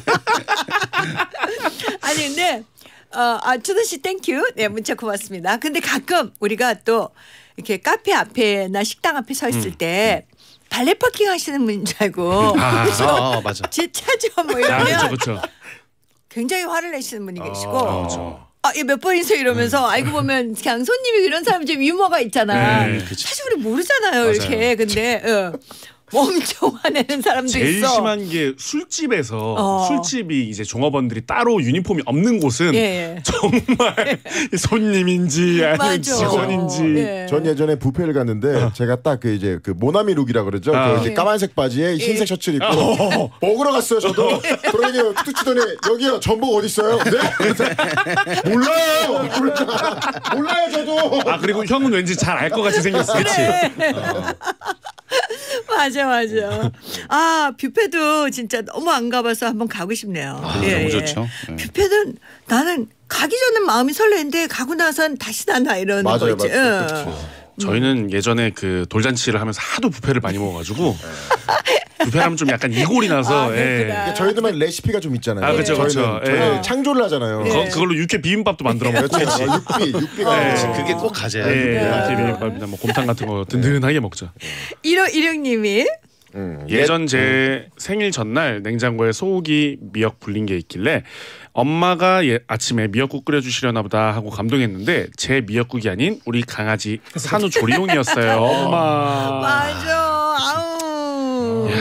아니 근데 어, 아, 준호 씨 땡큐. 네, 문자 고맙습니다. 근데 가끔 우리가 또 이렇게 카페 앞에나 식당 앞에 서 있을 때 발레 파킹 하시는 분인 줄 알고 아, 그죠? 아, 아, 맞아. 제 차죠 뭐 아 이러면 그렇죠 그렇죠. 굉장히 화를 내시는 분이 계시고 그렇죠. 아, 이 몇 번이세요 이러면서 알고 보면 그냥 손님이 이런 사람 좀 유머가 있잖아. 네, 그치. 사실 우리 모르잖아요 이렇게. 근데 어, 엄청 화내는 사람도 제일 있어. 심한 게 술집에서 어. 술집이 이제 종업원들이 따로 유니폼이 없는 곳은 예, 예. 정말 손님인지 아니면 맞아. 직원인지 예. 전 예전에 뷔페를 갔는데 제가 딱 그 이제 그 모나미 룩이라 그러죠. 아. 그 이제 까만색 바지에 흰색 셔츠를 입고 먹으러 갔어요. 저도 그러니 툭 치더니 여기요 전복 어디 있어요? 네? 몰라요. 몰라. 몰라요 저도. 아 그리고 형은 왠지 잘 알 것 같이 생겼어. 그치? 맞아 맞아. 아 뷔페도 진짜 너무 안 가봐서 한번 가고 싶네요. 아, 예, 너무 예. 좋죠. 네. 뷔페는 나는 가기 전에 마음이 설레는데 가고 나선 다시 나나 이런 거 맞아요, 있지. 맞아요. 응. 그렇죠. 저희는 예전에 그 돌잔치를 하면서 하도 뷔페를 많이 먹어가지고 뷔페하면 좀 약간 이골이 나서. 아, 예. 그렇구나. 저희들만 레시피가 좀 있잖아요. 아, 그쵸, 저희는 그쵸. 저희 예. 창조를 하잖아요. 예. 거- 그걸로 육회 비빔밥도 만들어 먹고. 그렇죠. 육비, 육비가. 네. 있죠. 그게 꼭 가져야 예, 돼요. 육회 비빔밥이나 뭐 곰탕 같은 거 든든하게 먹죠. 일호일육님이 음, 예전 제 생일 전날 냉장고에 소고기 미역 불린 게 있길래 엄마가 예, 아침에 미역국 끓여주시려나 보다 하고 감동했는데 제 미역국이 아닌 우리 강아지 산후 조리용이었어요. 엄마. 맞아. 아우.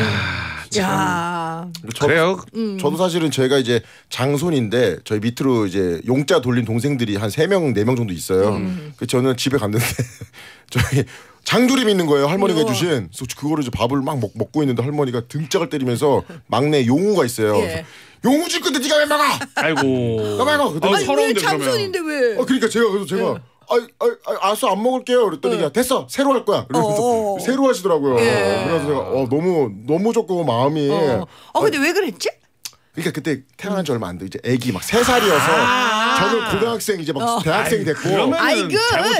야. 저, 그래요. 저도 사실은 제가 이제 장손인데 저희 밑으로 이제 용자 돌린 동생들이 한 세 명 네 명 정도 있어요. 음. 그 저는 집에 갔는데 저희 장조림 있는 거예요. 할머니가 우와. 해주신. 그래서 그거를 이제 밥을 막 먹, 먹고 있는데 할머니가 등짝을 때리면서 막내 용우가 있어요. 예. 용우 줄 건데 네가 왜 막아? 아이고. 나 말고. 그때 어, 아니 왜 서러운데 장손인데 왜? 어 그러니까 제가 그래서 제가 아이 아이 아이, 알았어 안 먹을게요. 그랬더니 그냥 됐어 새로 할 거야. 그러면서 어, 어. 새로 하시더라고요. 예. 그래서 제가 어 너무 너무 좋고 마음이. 어. 어 근데 왜 그랬지? 그러니까 그때 태어난 지 얼마 안 돼. 이제 아기 막 세 살이어서 저는 고등학생 이제 막 대학생 됐고. 그러면은 아이고.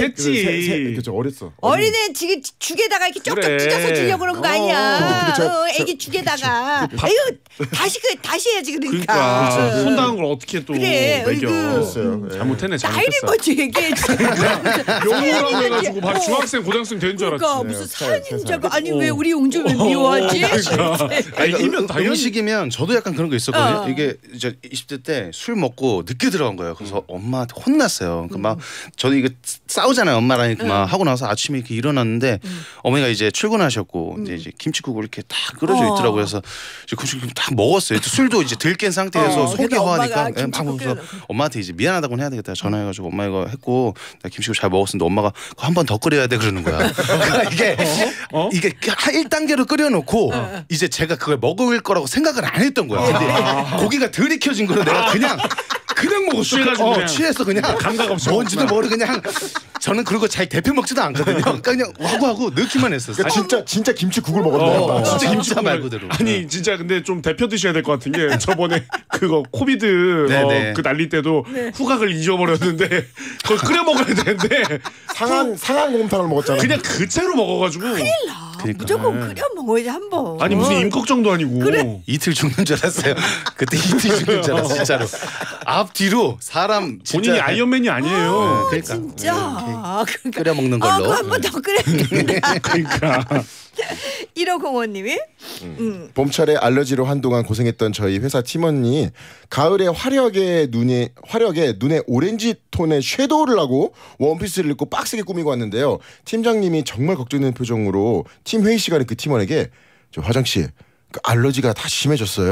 잘못했지. 그렇죠 어렸어. 어린애 지금 죽에다가 이렇게 쪽쪽 그래. 찢어서 주려고 그런 거 아니야. 근데 저- 어, 저- 애기 죽에다가. 아유 다시 그 다시 해야지 그러니까. 그러니까 어. 손 닿은 걸 어떻게 또 그래, 매겨. 아이고. 그랬어요. 예. 잘못했네. 나이를 잘못했어. 먼저 얘기해 주. 용우라고 해가지고 막 어. 중학생 고등학생 되는 줄 그러니까 알았지. 무슨 세 살, 세 사연자가 살. 아니 왜 우리 용주 왜 미워하지? 아니 이면 당연히 음식이면 저도 약간 그런 거 있었거든요. 어. 이게 이제 이십 대 때 술 먹고 늦게 들어간 거예요. 그래서 엄마한테 혼났어요. 그 막 저는 이거 싸우잖아요. 엄마랑 이렇게 막 하고 나서 아침에 이렇게 일어났는데 어머니가 이제 출근하셨고 이제, 이제 김치국을 이렇게 딱 끓여져 어. 있더라고요. 그래서 이제 김치국 딱 먹었어요. 술도 이제 들깬 상태에서 어, 속이 그러니까 허하니까 엄마가 예, 막 김치국 그래서 끓여놓고. 엄마한테 이제 미안하다고 해야 되겠다 전화해가지고 엄마 이거 했고 나 김치국 잘 먹었는데 엄마가 한 번 더 끓여야 돼 그러는 거야. 그러니까 이게 어? 이게 일 단계로 끓여놓고 이제 제가 그걸 먹을 거라고 생각을 안 했던 거야. 근데 고기가 덜 익혀진 거를 내가 그냥 그냥 먹었어. 취해가지고 어, 그냥. 취해서 그냥 감각 없이 뭔지도 먹었구나. 모르고 그냥 저는 그런 거 잘 데펴 먹지도 않거든요. 그러니까 그냥 하고 하고 넣기만 했었어요. 그러니까 진짜 진짜 김치국을 먹었네. 어, 진짜 진짜 김치 김치국을- 말 그대로. 아니 진짜 근데 좀 대표 드셔야 될 것 같은 게 저번에 그거 코비드 네, 어, 네. 그 날릴 때도 후각을 잊어버렸는데 그걸 끓여 먹어야 되는데 상한 상한 곰탕을 먹었잖아. 그냥 그 채로 먹어가지고 아, 그러니까. 무조건 끓여 먹어야지 한 번. 아니 무슨 임꺽정도 아니고 이틀 죽는 줄 알았어요. 그때 이틀 죽는 줄 알았어 진짜로. 앞뒤로 사람 진짜 본인이 아이언맨이 아니에요. 그러니까. 진짜. 아, 그러니까. 끓여 먹는 아, 걸로. 그거 한 번 더 끓여야겠네. 그러니까 일호공원님이 봄철에 알러지로 한동안 고생했던 저희 회사 팀원이 가을에 화려하게 눈에 화려하게 눈에 오렌지 톤의 섀도우를 하고 원피스를 입고 빡세게 꾸미고 왔는데요. 팀장님이 정말 걱정되는 표정으로 팀 회의 시간에 그 팀원에게 저 화장 씨 그 알러지가 다 심해졌어요?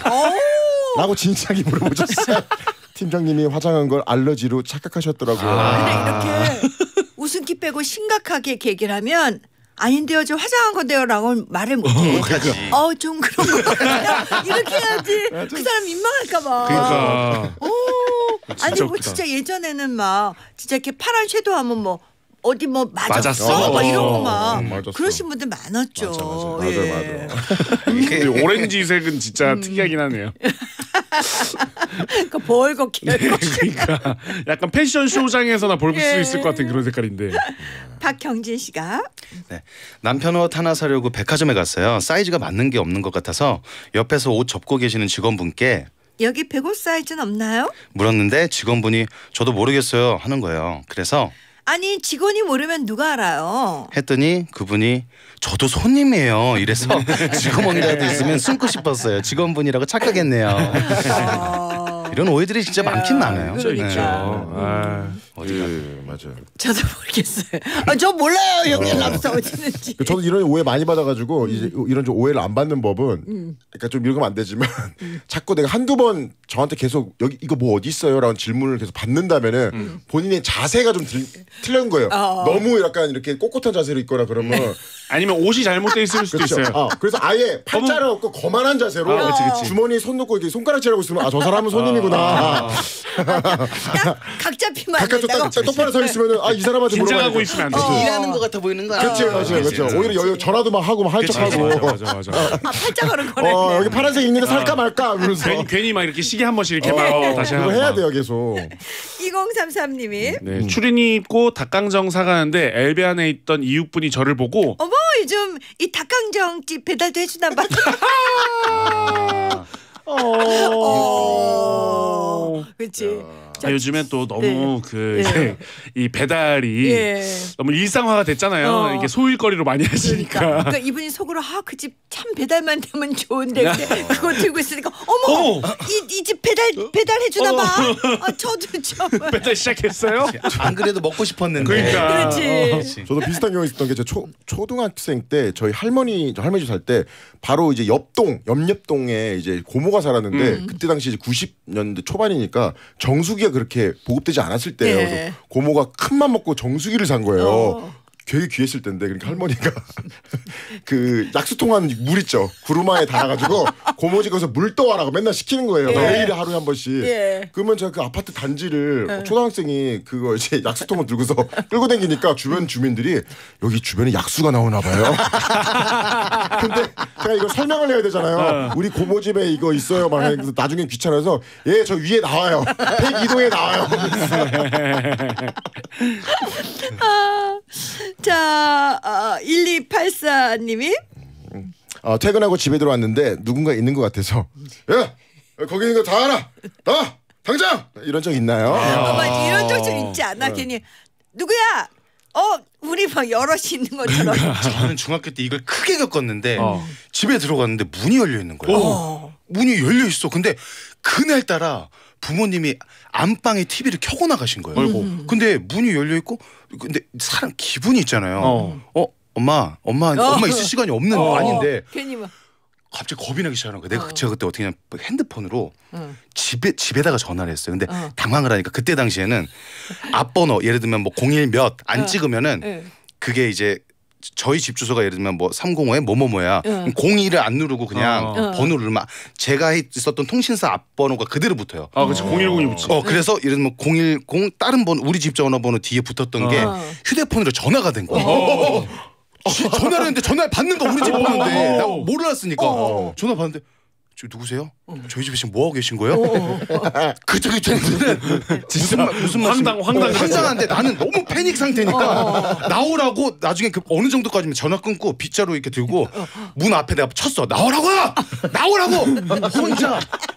라고 진지하게 물어보셨어요. 팀장님이 화장한 걸 알러지로 착각하셨더라고요. 근데 이렇게 웃음기 빼고 심각하게 얘기를 하면 아닌데요, 저 화장한 건데요라고 말을 못해. 어, 좀 그런 거 같아요. 이렇게 해야지 그 사람 민망할까봐. 그러니까 아니 진짜 뭐 웃기다. 진짜 예전에는 막 진짜 이렇게 파란 섀도우 하면 뭐 어디 뭐 맞았어, 맞았어. 막 이런 거막 음, 맞았어. 그러신 분들 많았죠. 맞아, 맞아. 예. 맞아, 이 오렌지색은 진짜 특이하긴 하네요. 그 벌겋게. 그러니까 약간 패션 쇼장에서나 볼 수 예. 있을 것 같은 그런 색깔인데. 박경진 씨가 네. 남편 옷 하나 사려고 백화점에 갔어요. 사이즈가 맞는 게 없는 것 같아서 옆에서 옷 접고 계시는 직원분께 여기 백오 사이즈는 없나요? 물었는데 직원분이 저도 모르겠어요 하는 거예요. 그래서 아니 직원이 모르면 누가 알아요? 했더니 그분이 저도 손님이에요. 이래서 직원이라도 있으면 숨고 싶었어요. 직원분이라고 착각했네요. 아, 이런 오해들이 진짜 많긴 많아요. 진짜 그러니까. 있죠. 아, 어디가 그, 맞아요. 저도 모르겠어요. 아, 저 몰라요 여기 랍스터 어디는지. 그 저도 이런 오해 많이 받아가지고 이제 이런 좀 오해를 안 받는 법은 그러니까 좀 이러면 안 되지만 자꾸 내가 한두 번 저한테 계속 여기 이거 뭐 어디 있어요라는 질문을 계속 받는다면은 본인의 자세가 좀 들, 틀린 거예요. 어. 너무 약간 이렇게 꼿꼿한 자세로 있거나 그러면 아니면 옷이 잘못돼 있을 수도 그렇죠. 있어요. 어, 그래서 아예 팔자를 없고 거만한 자세로 아, 그치, 그치. 주머니 손 놓고 이렇게 손가락질하고 있으면 아 저 사람은 손님이구나. 아. 딱 잡히면 안 가까이 된다고. 딱 똑바로 서 있으면은 아 이 사람한테 긴장하고 물어봐야 있으면 안 돼. 되지. 일하는 것 같아 보이는 거야. 그렇지, 그렇지, 그렇죠. 오히려 여기 전화도 막 하고 막 그치, 할척하고. 맞아, 맞아, 맞아. 아, 팔짱으로 거네. 어 여기 파란색 있는데 살까 말까 이러면서 괜히, 괜히 막 이렇게 시계 한 번씩 이렇게 막 어, 다시 그거 하고 해야 막. 돼요 계속. 이공삼삼님이 음. 네, 추리닝 입고 닭강정 사가는데 엘베 안에 있던 이웃분이 저를 보고 어머 요즘 이 닭강정집 배달도 해주나 봐. 어. 그렇지. 아, 요즘엔 또 너무 네. 그 예. 이제 이 배달이 예. 너무 일상화가 됐잖아요. 어. 이게 소일거리로 많이 하시니까. 그러니까, 그러니까 이분이 속으로 아 그 집 참 배달만 되면 좋은데 근데 그거 들고 있으니까 어머 어. 이 이 집 배달 배달해 주나 봐. 어. 아, 저도 좀. 배달 시작했어요? 안 그래도 먹고 싶었는데. 그러니까. 그렇지. 저도 비슷한 경우 있었던 게 제 초 초등학생 때 저희 할머니 저 할머니 집 살 때 바로 이제 옆동 옆옆동에 이제 고모가 살았는데 음. 그때 당시 이제 구십 년대 초반이니까 정수기가 그렇게 보급되지 않았을 때예요. 네. 그래서 고모가 큰맘 먹고 정수기를 산 거예요. 어. 되게 귀했을 텐데 그러니까 할머니가 그 약수통한 물 있죠 구루마에 달아가지고 고모 집 가서 물 떠와라고 맨날 시키는 거예요. 예. 매일 하루에 한 번씩. 예. 그러면 제가 그 아파트 단지를 초등학생이 그거 이제 약수통을 들고서 끌고 다니니까 주변 주민들이 여기 주변에 약수가 나오나 봐요. 근데 제가 이거 설명을 해야 되잖아요. 우리 고모 집에 이거 있어요. 막 그래서 나중에 귀찮아서 예 저 위에 나와요. 백이 동에 나와요. 자, 어, 일이팔사님이 어, 퇴근하고 집에 들어왔는데 누군가 있는 것 같아서 야 거기 있는 거 다 알아 나와 당장 이런 적 있나요? 어, 맞지 이런 적 좀 있지 않아? 네. 괜히 누구야? 어 우리 막 여럿이 있는 것처럼. 저는 중학교 때 이걸 크게 겪었는데 어. 집에 들어갔는데 문이 열려 있는 거예요. 어. 문이 열려 있어. 근데 그날따라 부모님이 안방에 티비를 켜고 나가신 거예요. 어이구. 근데 문이 열려 있고 근데 사람 기분이 있잖아요. 어. 어, 엄마, 엄마, 엄마 있을 시간이 없는 거 어. 아닌데 괜히 막. 갑자기 겁이 나기 시작하는 거예요. 내가 어. 제가 그때 어떻게 했냐면 핸드폰으로 어. 집에 집에다가 전화를 했어요. 근데 어. 당황을 하니까 그때 당시에는 앞번호 예를 들면 뭐 공일 몇 안 어. 찍으면은 예. 그게 이제 저희 집 주소가 예를 들면 뭐 삼공오에 뭐뭐뭐야. 응. 공이를 안 누르고 그냥 어. 번호를 막 제가 있었던 통신사 앞번호가 그대로 붙어요. 아, 그렇지. 공일공이 붙지. 어 그래서 예를 들면 공일공 다른 번호 우리 집 전화번호 뒤에 붙었던 게 어. 휴대폰으로 전화가 된 거예요. 어. 지- 전화를 했는데 전화를 받는 거 우리 집 번호인데 나 몰랐으니까 어. 전화 받는데 저 누구세요? 저희 집에 지금 뭐 하고 계신 거예요? 그쪽 입장에서는 무슨 말- 무슨 말씀? 황당, 황당. 어, 황당한데 나는 너무 패닉 상태니까 나오라고 나중에 그 어느 정도까지면 전화 끊고 빗자루 이렇게 들고 문 앞에 내가 쳤어. 나오라고! 나오라고! 혼자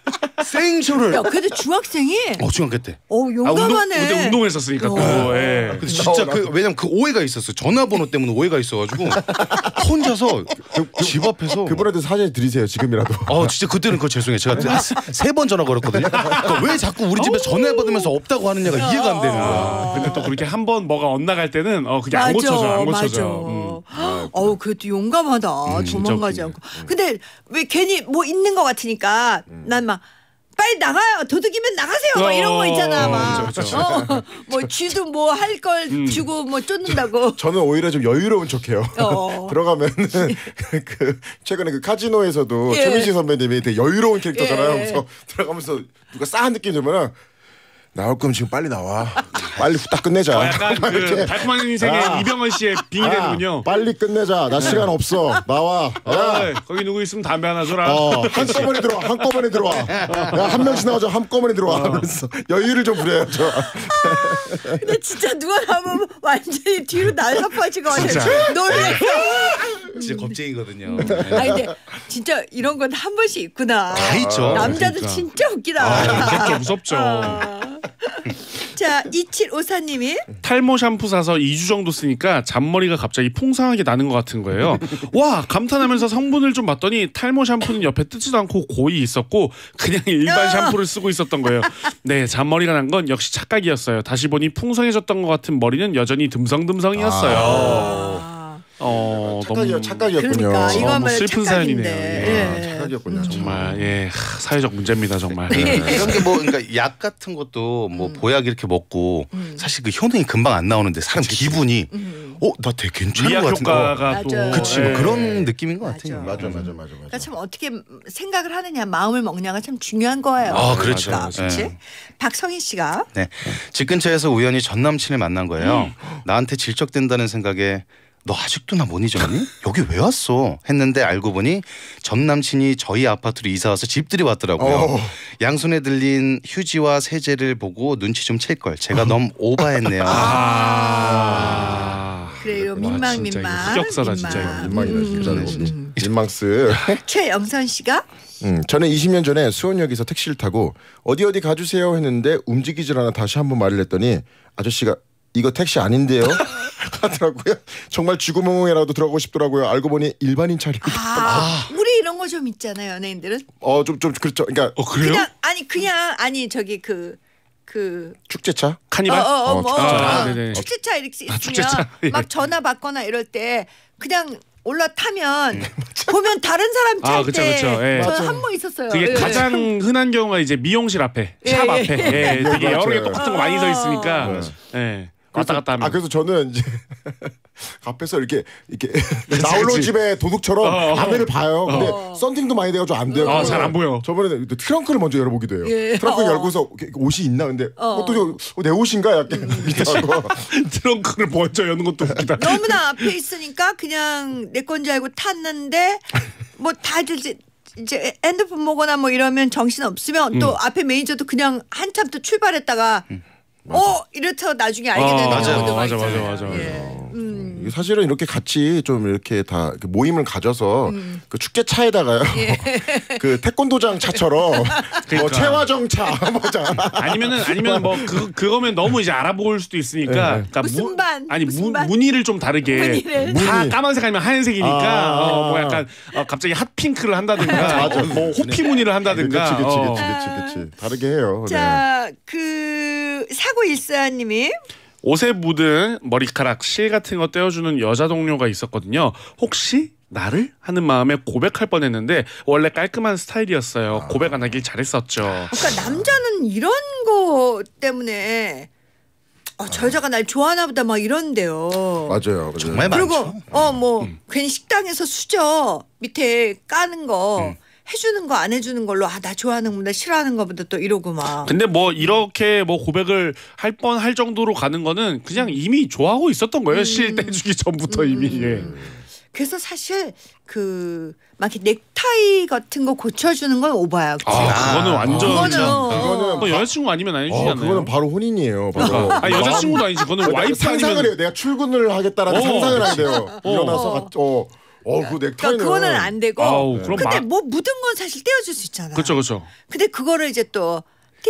생쇼를 야 그래도 중학생이 어 중학교 때. 어 아, 운동, 용감하네. 그때 운동했었으니까 또. 어. 예. 근데 진짜 그 왜냐면 그 오해가 있었어. 전화번호 때문에 오해가 있어가지고 혼자서 집 앞에서 그분한테 사진 드리세요 지금이라도. 어 진짜 그때는 그거 죄송해요. 제가 세 번 전화 걸었거든요. 그러니까 왜 자꾸 우리 집에 전화 받으면서 없다고 하느냐가 이해가 안 되는 거야. 근데 또 그렇게 한 번 뭐가 엇나갈 때는 어 그게 안 고쳐져, 안 고쳐져. 음. 어우 그래도 용감하다. 도망가지 진짜 않고. 근데 왜 괜히 뭐 있는 것 같으니까 난 막 빨리 나가요. 도둑이면 나가세요. 막 이런 거 있잖아. 어, 막. 그쵸, 그쵸. 어, 뭐 쥐도 뭐 할 걸 주고 뭐 쫓는다고. 저는 오히려 좀 여유로운 척해요. 어. 들어가면은 그 최근에 그 카지노에서도 예. 최민식 선배님이 되게 여유로운 캐릭터잖아요. 예. 그래서 들어가면서 누가 싸한 느낌 들면은 나올 거면 지금 빨리 나와. 빨리 후딱 끝내자. 어, 약간 막 그 이렇게. 달콤한 인생의 아. 이병헌 씨의 빙이 아, 되는군요. 빨리 끝내자. 나 시간 없어. 나와. 야. 어이, 거기 누구 있으면 담배 하나 줘라. 어, 한꺼번에 들어와. 한꺼번에 들어와. 야, 한 명씩 나와줘. 한꺼번에 들어와. 그래서 여유를 좀 부려요. 저. 근데 진짜 누가 나오면 완전히 뒤로 날라빠질 것 같아. 진짜. 놀래서. 진짜 겁쟁이거든요. 아니 근데 진짜 이런 건 한 번씩 있구나. 다 있죠. 남자들 그러니까. 진짜 웃기다. 아, 무섭죠, 무섭죠. 아. 자 이칠오사님이 탈모 샴푸 사서 이 주 정도 쓰니까 잔머리가 갑자기 풍성하게 나는 것 같은 거예요. 와 감탄하면서 성분을 좀 봤더니 탈모 샴푸는 옆에 뜨지도 않고 고이 있었고 그냥 일반 샴푸를 쓰고 있었던 거예요. 네 잔머리가 난 건 역시 착각이었어요. 다시 보니 풍성해졌던 것 같은 머리는 여전히 듬성듬성이었어요. 아. 어, 착각이요, 너무 착각이었군요. 그러니까 어, 이거면 뭐 슬픈 착각인데. 사연이네요. 예. 아, 착각이었군요. 정말 예 하, 사회적 문제입니다 정말. 이게 이런 게 뭐 그러니까 약 같은 것도 뭐 보약 이렇게 먹고 사실 그 효능이 금방 안 나오는데 사람 기분이 어, 나 되게 괜찮은 위약 것 같은 거. 효과가 또 맞아요. 그치 예. 그런 느낌인 것 맞아. 같아요. 맞아 맞아 맞아 맞아. 그러니까 참 어떻게 생각을 하느냐, 마음을 먹냐가 참 중요한 거예요. 아, 그렇죠. 그렇지? 네. 박성희 씨가 네. 집 근처에서 우연히 전 남친을 만난 거예요. 나한테 질척된다는 생각에 너 아직도 나 못 잊었니? 여기 왜 왔어? 했는데 알고 보니 전 남친이 저희 아파트로 이사 와서 집들이 왔더라고요. 어. 양손에 들린 휴지와 세제를 보고 눈치 좀 챌 걸. 제가 너무 오바했네요. 아. 그래요. 와, 민망 진짜 이거 민망. 흑역사다, 진짜 이거. 민망이다 진짜. 민망스. 최영선 씨가 음, 저는 이십 년 전에 수원역에서 택시를 타고 어디 어디 가주세요 했는데 움직이질 않아 다시 한번 말을 했더니 아저씨가 이거 택시 아닌데요? 하더라고요. 정말 쥐구멍에라도 들어가고 싶더라고요. 알고 보니 일반인 차량. 아, 우리 이런 거 좀 있잖아요, 연예인들은. 어좀 좀 그렇죠. 그러니까 어 그래요? 그냥 아니 그냥 아니 저기 그 그 축제차. 카니발? 어, 어, 어, 뭐, 축제차. 아, 네네. 축제차 이렇게 있으면 축제차. 예. 막 전화 받거나 이럴 때 그냥 올라타면 보면 다른 사람 아, 그쵸, 찰때 그쵸. 예. 저는 한 번 있었어요. 그게 예. 가장 흔한 경우가 이제 미용실 앞에, 예, 샵 예. 앞에, 예, 되게 여러 개 맞아요. 똑같은 거 많이 서 있으니까, 네. 예, 왔다 갔다 하면. 아 그래서 저는 이제 앞에서 이렇게 이렇게 나홀로 집에 도둑처럼 어, 어. 앞에를 봐요. 근데 어. 썬팅도 많이 돼가지고 안 돼요. 아, 잘안 보여. 저번에 트렁크를 먼저 열어보기도 해요. 예. 트렁크 어. 열고서 이렇게 옷이 있나 근데 어. 어. 또 내 옷인가 약간 믿다고. 트렁크를 먼저 여는 것도 웃기다. 너무나 앞에 있으니까 그냥 내 건 줄 알고 탔는데 뭐 다들 이제, 이제 핸드폰 보거나 뭐 이러면 정신 없으면 또 앞에 매니저도 그냥 한참 또 출발했다가 어 이렇다 나중에 알게 어, 되는 맞아, 경우도 맞아, 많잖아요. 맞아, 맞아, 예. 음. 이게 사실은 이렇게 같이 좀 이렇게 다 모임을 가져서 음. 그 축제 차에다가요. 예. 그 태권도장 차처럼 뭐 그러니까. 최화정 차 맞아. 아니면은 아니면 뭐 그 그거면 너무 이제 알아볼 수도 있으니까. 네. 그러니까 무슨 무- 반, 아니 무슨 무, 반? 무늬를 좀 다르게. 무늬를. 다 무늬. 까만색 아니면 하얀색이니까 아. 어, 뭐 약간 어, 갑자기 핫핑크를 한다든가, 맞아. 뭐 호피 무늬를 한다든가. 그치 그치 어. 그치 그치 그치 다르게 해요. 네. 자, 그 사구일사님이 옷에 묻은 머리카락, 실 같은 거 떼어주는 여자 동료가 있었거든요. 혹시 나를? 하는 마음에 고백할 뻔했는데 원래 깔끔한 스타일이었어요. 고백 안 하길 잘했었죠. 그러니까 남자는 이런 거 때문에 어, 저 여자가 날 좋아하나 보다 막 이런데요. 맞아요. 맞아요. 정말 많죠. 그리고 어 뭐 괜히 식당에서 수저 밑에 까는 거 해주는 거 안 해주는 걸로 아 나 좋아하는 것보다 싫어하는 것보다 또 이러고 막. 근데 뭐 이렇게 뭐 고백을 할 뻔 할 정도로 가는 거는 그냥 이미 좋아하고 있었던 거예요. 실 떼주기 전부터 이미. 예. 그래서 사실 그 막 넥타이 같은 거 고쳐주는 건 오바야. 그치? 아, 그거는 완전 그거는 그냥 어. 뭐 여자친구 아니면 안 해주지 어, 않나요? 그거는 바로 혼인이에요. 바로. 아 여자친구도 아니지. 그거는 내가 와이프 상상을 아니면 해요. 내가 출근을 하겠다라는 어. 상상을 하게 돼요. 어. 일어나서 가, 어, 어, 그 넥타이는. 그러니까 그거는 안 되고. 아우, 그럼 근데 마- 뭐 묻은 건 사실 떼어줄 수 있잖아. 그렇죠, 그렇죠. 근데 그거를 이제 또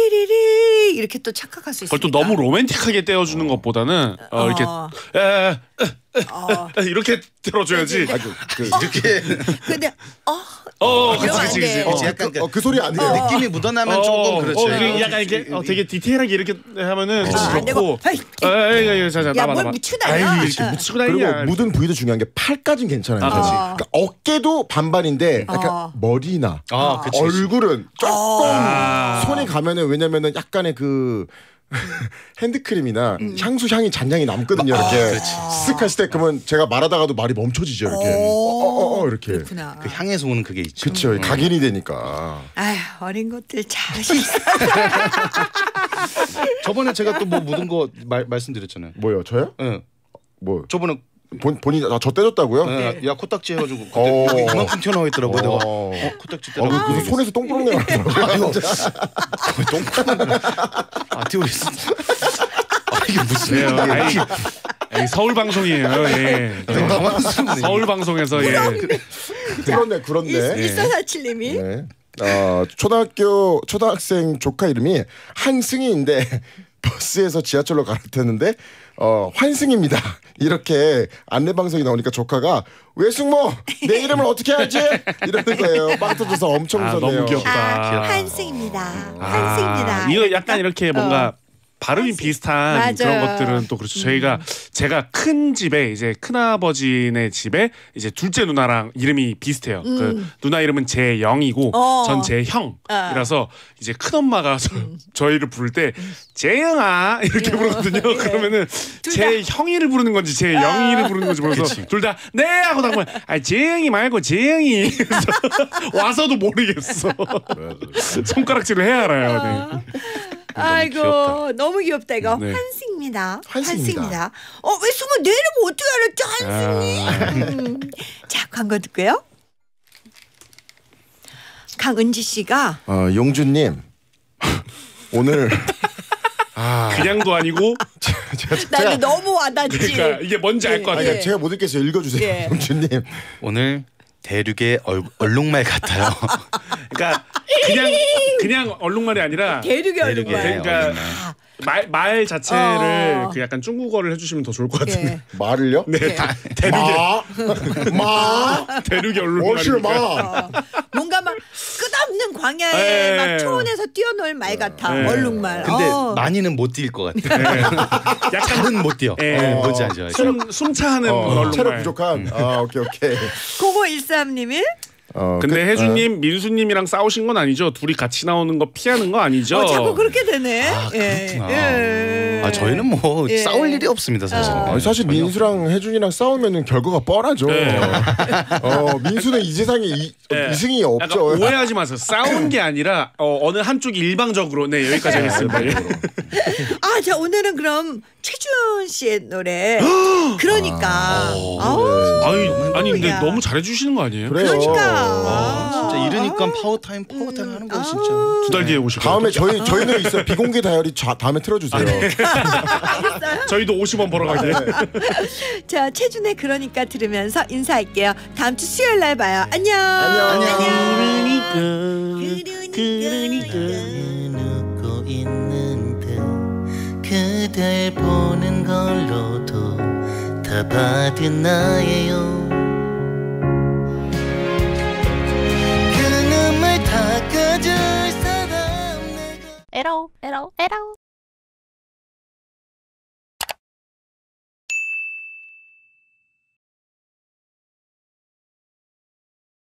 띠리리 이렇게 또 착각할 수 있으니까. 그걸 또 너무 로맨틱하게 떼어주는 것보다는 어, 이렇게 어. 에, 에, 에, 어. 에, 이렇게 떼어줘야지. 아, 그, 그, 이렇게 근데 어 어, 그치, 이러면 안 그치, 돼. 그치. 어, 그치, 약간 그, 어, 그 소리 안 돼요. 느낌이 묻어나면 조금 그렇죠. 어, 이게 약간 이렇게 어, 되게 디테일하게 이렇게 하면은 좀 안 되고, 그렇고. 헤이, 에이, 자, 자, 야, 나봐, 뭘 나봐. 묻히고 다녀. 아이, 이렇게 어. 묻히고 그리고 다니냐. 묻은 부위도 중요한 게 팔까진 괜찮아요. 아, 그치. 그러니까 어깨도 반반인데 약간 어. 머리나 아, 그치, 그치. 얼굴은 조금 아. 손이 가면은 왜냐면은 약간의 그 핸드크림이나 음. 향수 향이 잔향이 남거든요. 아, 이렇게 쓱 했을 때 그러면 제가 말하다가도 말이 멈춰지죠. 이렇게 어어어 어, 이렇게. 그렇구나. 그 향에서 오는 그게 있죠. 그쵸. 각인이 되니까. 아휴 어린 것들 자신 있어. 저번에 제가 또 뭐 묻은 거 말, 말씀드렸잖아요. 뭐요? 저요? 예. 뭐 저번에 본 본인 아, 저 떼줬다고요? 예, 야 코딱지 해가지고 어. 그때 이만큼 튀어나와 있더라고. 내가 어. 어, 코딱지 어, 떼라고. 그, 그 손에서 똥구렁 내가지고. 아 튀어있어. 아 이게 무슨 그래요. 일이야. 아이, 아이, 서울 방송이에요. 예. 당황스럽네. 서울 방송에서 예. 그런데 그런데. 일사사칠님이 네. 어, 초등학교 초등학생 조카 이름이 한승희인데 버스에서 지하철로 갈아탔는데 어, 환승입니다. 이렇게 안내 방송이 나오니까 조카가 외숙모 내 이름을 어떻게 하지? 이러는 거예요. 빵 터져서 엄청 아, 웃었네요. 너무 귀엽다. 아, 한승입니다. 한승입니다. 이거 약간 이렇게 뭔가 발음이 한식. 비슷한 맞아요. 그런 것들은 또 그렇죠. 저희가 제가 큰 집에 이제 큰 아버지네 집에 이제 둘째 누나랑 이름이 비슷해요. 음. 그 누나 이름은 재영이고 어. 전 재형이라서 이제 큰 엄마가 저, 저희를 부를 때 재영아 이렇게 부르거든요. 그러면은 재형이를 부르는 건지 재영이를 부르는 건지 몰라서 둘 다 네 하고 나면 아 재영이 말고 재영이 와서도 모르겠어. 손가락질을 해야 알아요. 네. 아이고 귀엽다. 너무 귀엽다 이거. 네. 한식입니다. 한식입니다. 어 왜 숨을 내려면 어떻게 알았죠 한식님? 음. 자 광고 듣고요. 강은지 씨가 어, 용준님 오늘 그냥도 아니고 나는 너무 와닿지. 그러니까 이게 뭔지 알 것 아니, 같아요. 그러니까 제가 못 읽겠어요. 읽어주세요, 예. 용준님. 오늘 대륙의 얼, 얼룩말 같아요. 그러니까 그냥 그냥 얼룩말이 아니라 대륙의 대륙의 얼룩말. 그러니까 얼룩말. 말, 말 자체를 어. 그 약간 중국어를 해주시면 더 좋을 것 같은데. 예. 말을요? 네, 다, 대륙의 마, 마, 대륙의 어시 얼룩말이니까. 마. 어, 뭔가 막 끝없는 광야에 에. 막 초원에서 뛰어놀 말 같아. 에. 얼룩말. 근데 어. 많이는 못 뛸 것 같아요. 약간 잘은 못 뛰어. 예. 네, 뭔지 알죠? 숨, 숨차하는 어, 얼룩말. 체력 부족한. 아, 오케이, 오케이. 공오일삼님이 어, 근데 그, 혜주님, 민수님이랑 싸우신 건 아니죠? 둘이 같이 나오는 거 피하는 거 아니죠? 어, 자꾸 그렇게 되네. 아, 그렇구나. 예. 아, 저희는 뭐 예. 싸울 일이 없습니다, 사실. 어. 아니, 사실 전혀. 민수랑 혜준이랑 싸우면은 결과가 뻔하죠. 네. 어, 민수는 이 세상에 이, 네. 이승이 약간 없죠. 오해하지 마세요. 싸운 게 아니라 어, 어느 한쪽이 일방적으로 네 여기까지 하겠습니다. 예. 아, 자 오늘은 그럼 최준 씨의 노래. 그러니까. 아우, 아니, 아니 근데 야. 너무 잘해주시는 거 아니에요? 그래요. 그러니까. 아, 진짜 이러니까 파워타임, 파워타임 하는 거예요, 진짜. 두 달 뒤에 오실 거예요. 다음에 저희 저희 노래 있어요. 비공개 다이어리 자, 다음에 틀어주세요. 저희도 오십 원 벌어 가게. 자 최준의 그러니까 들으면서 인사할게요. 다음 주 수요일 날 봐요. 안녕. 그러니까 눕고 있는데 그댈 보는 걸로도 다 받은 나예요. 그 눈물 닦아줄 사람 내가 에라오 에라오 에라오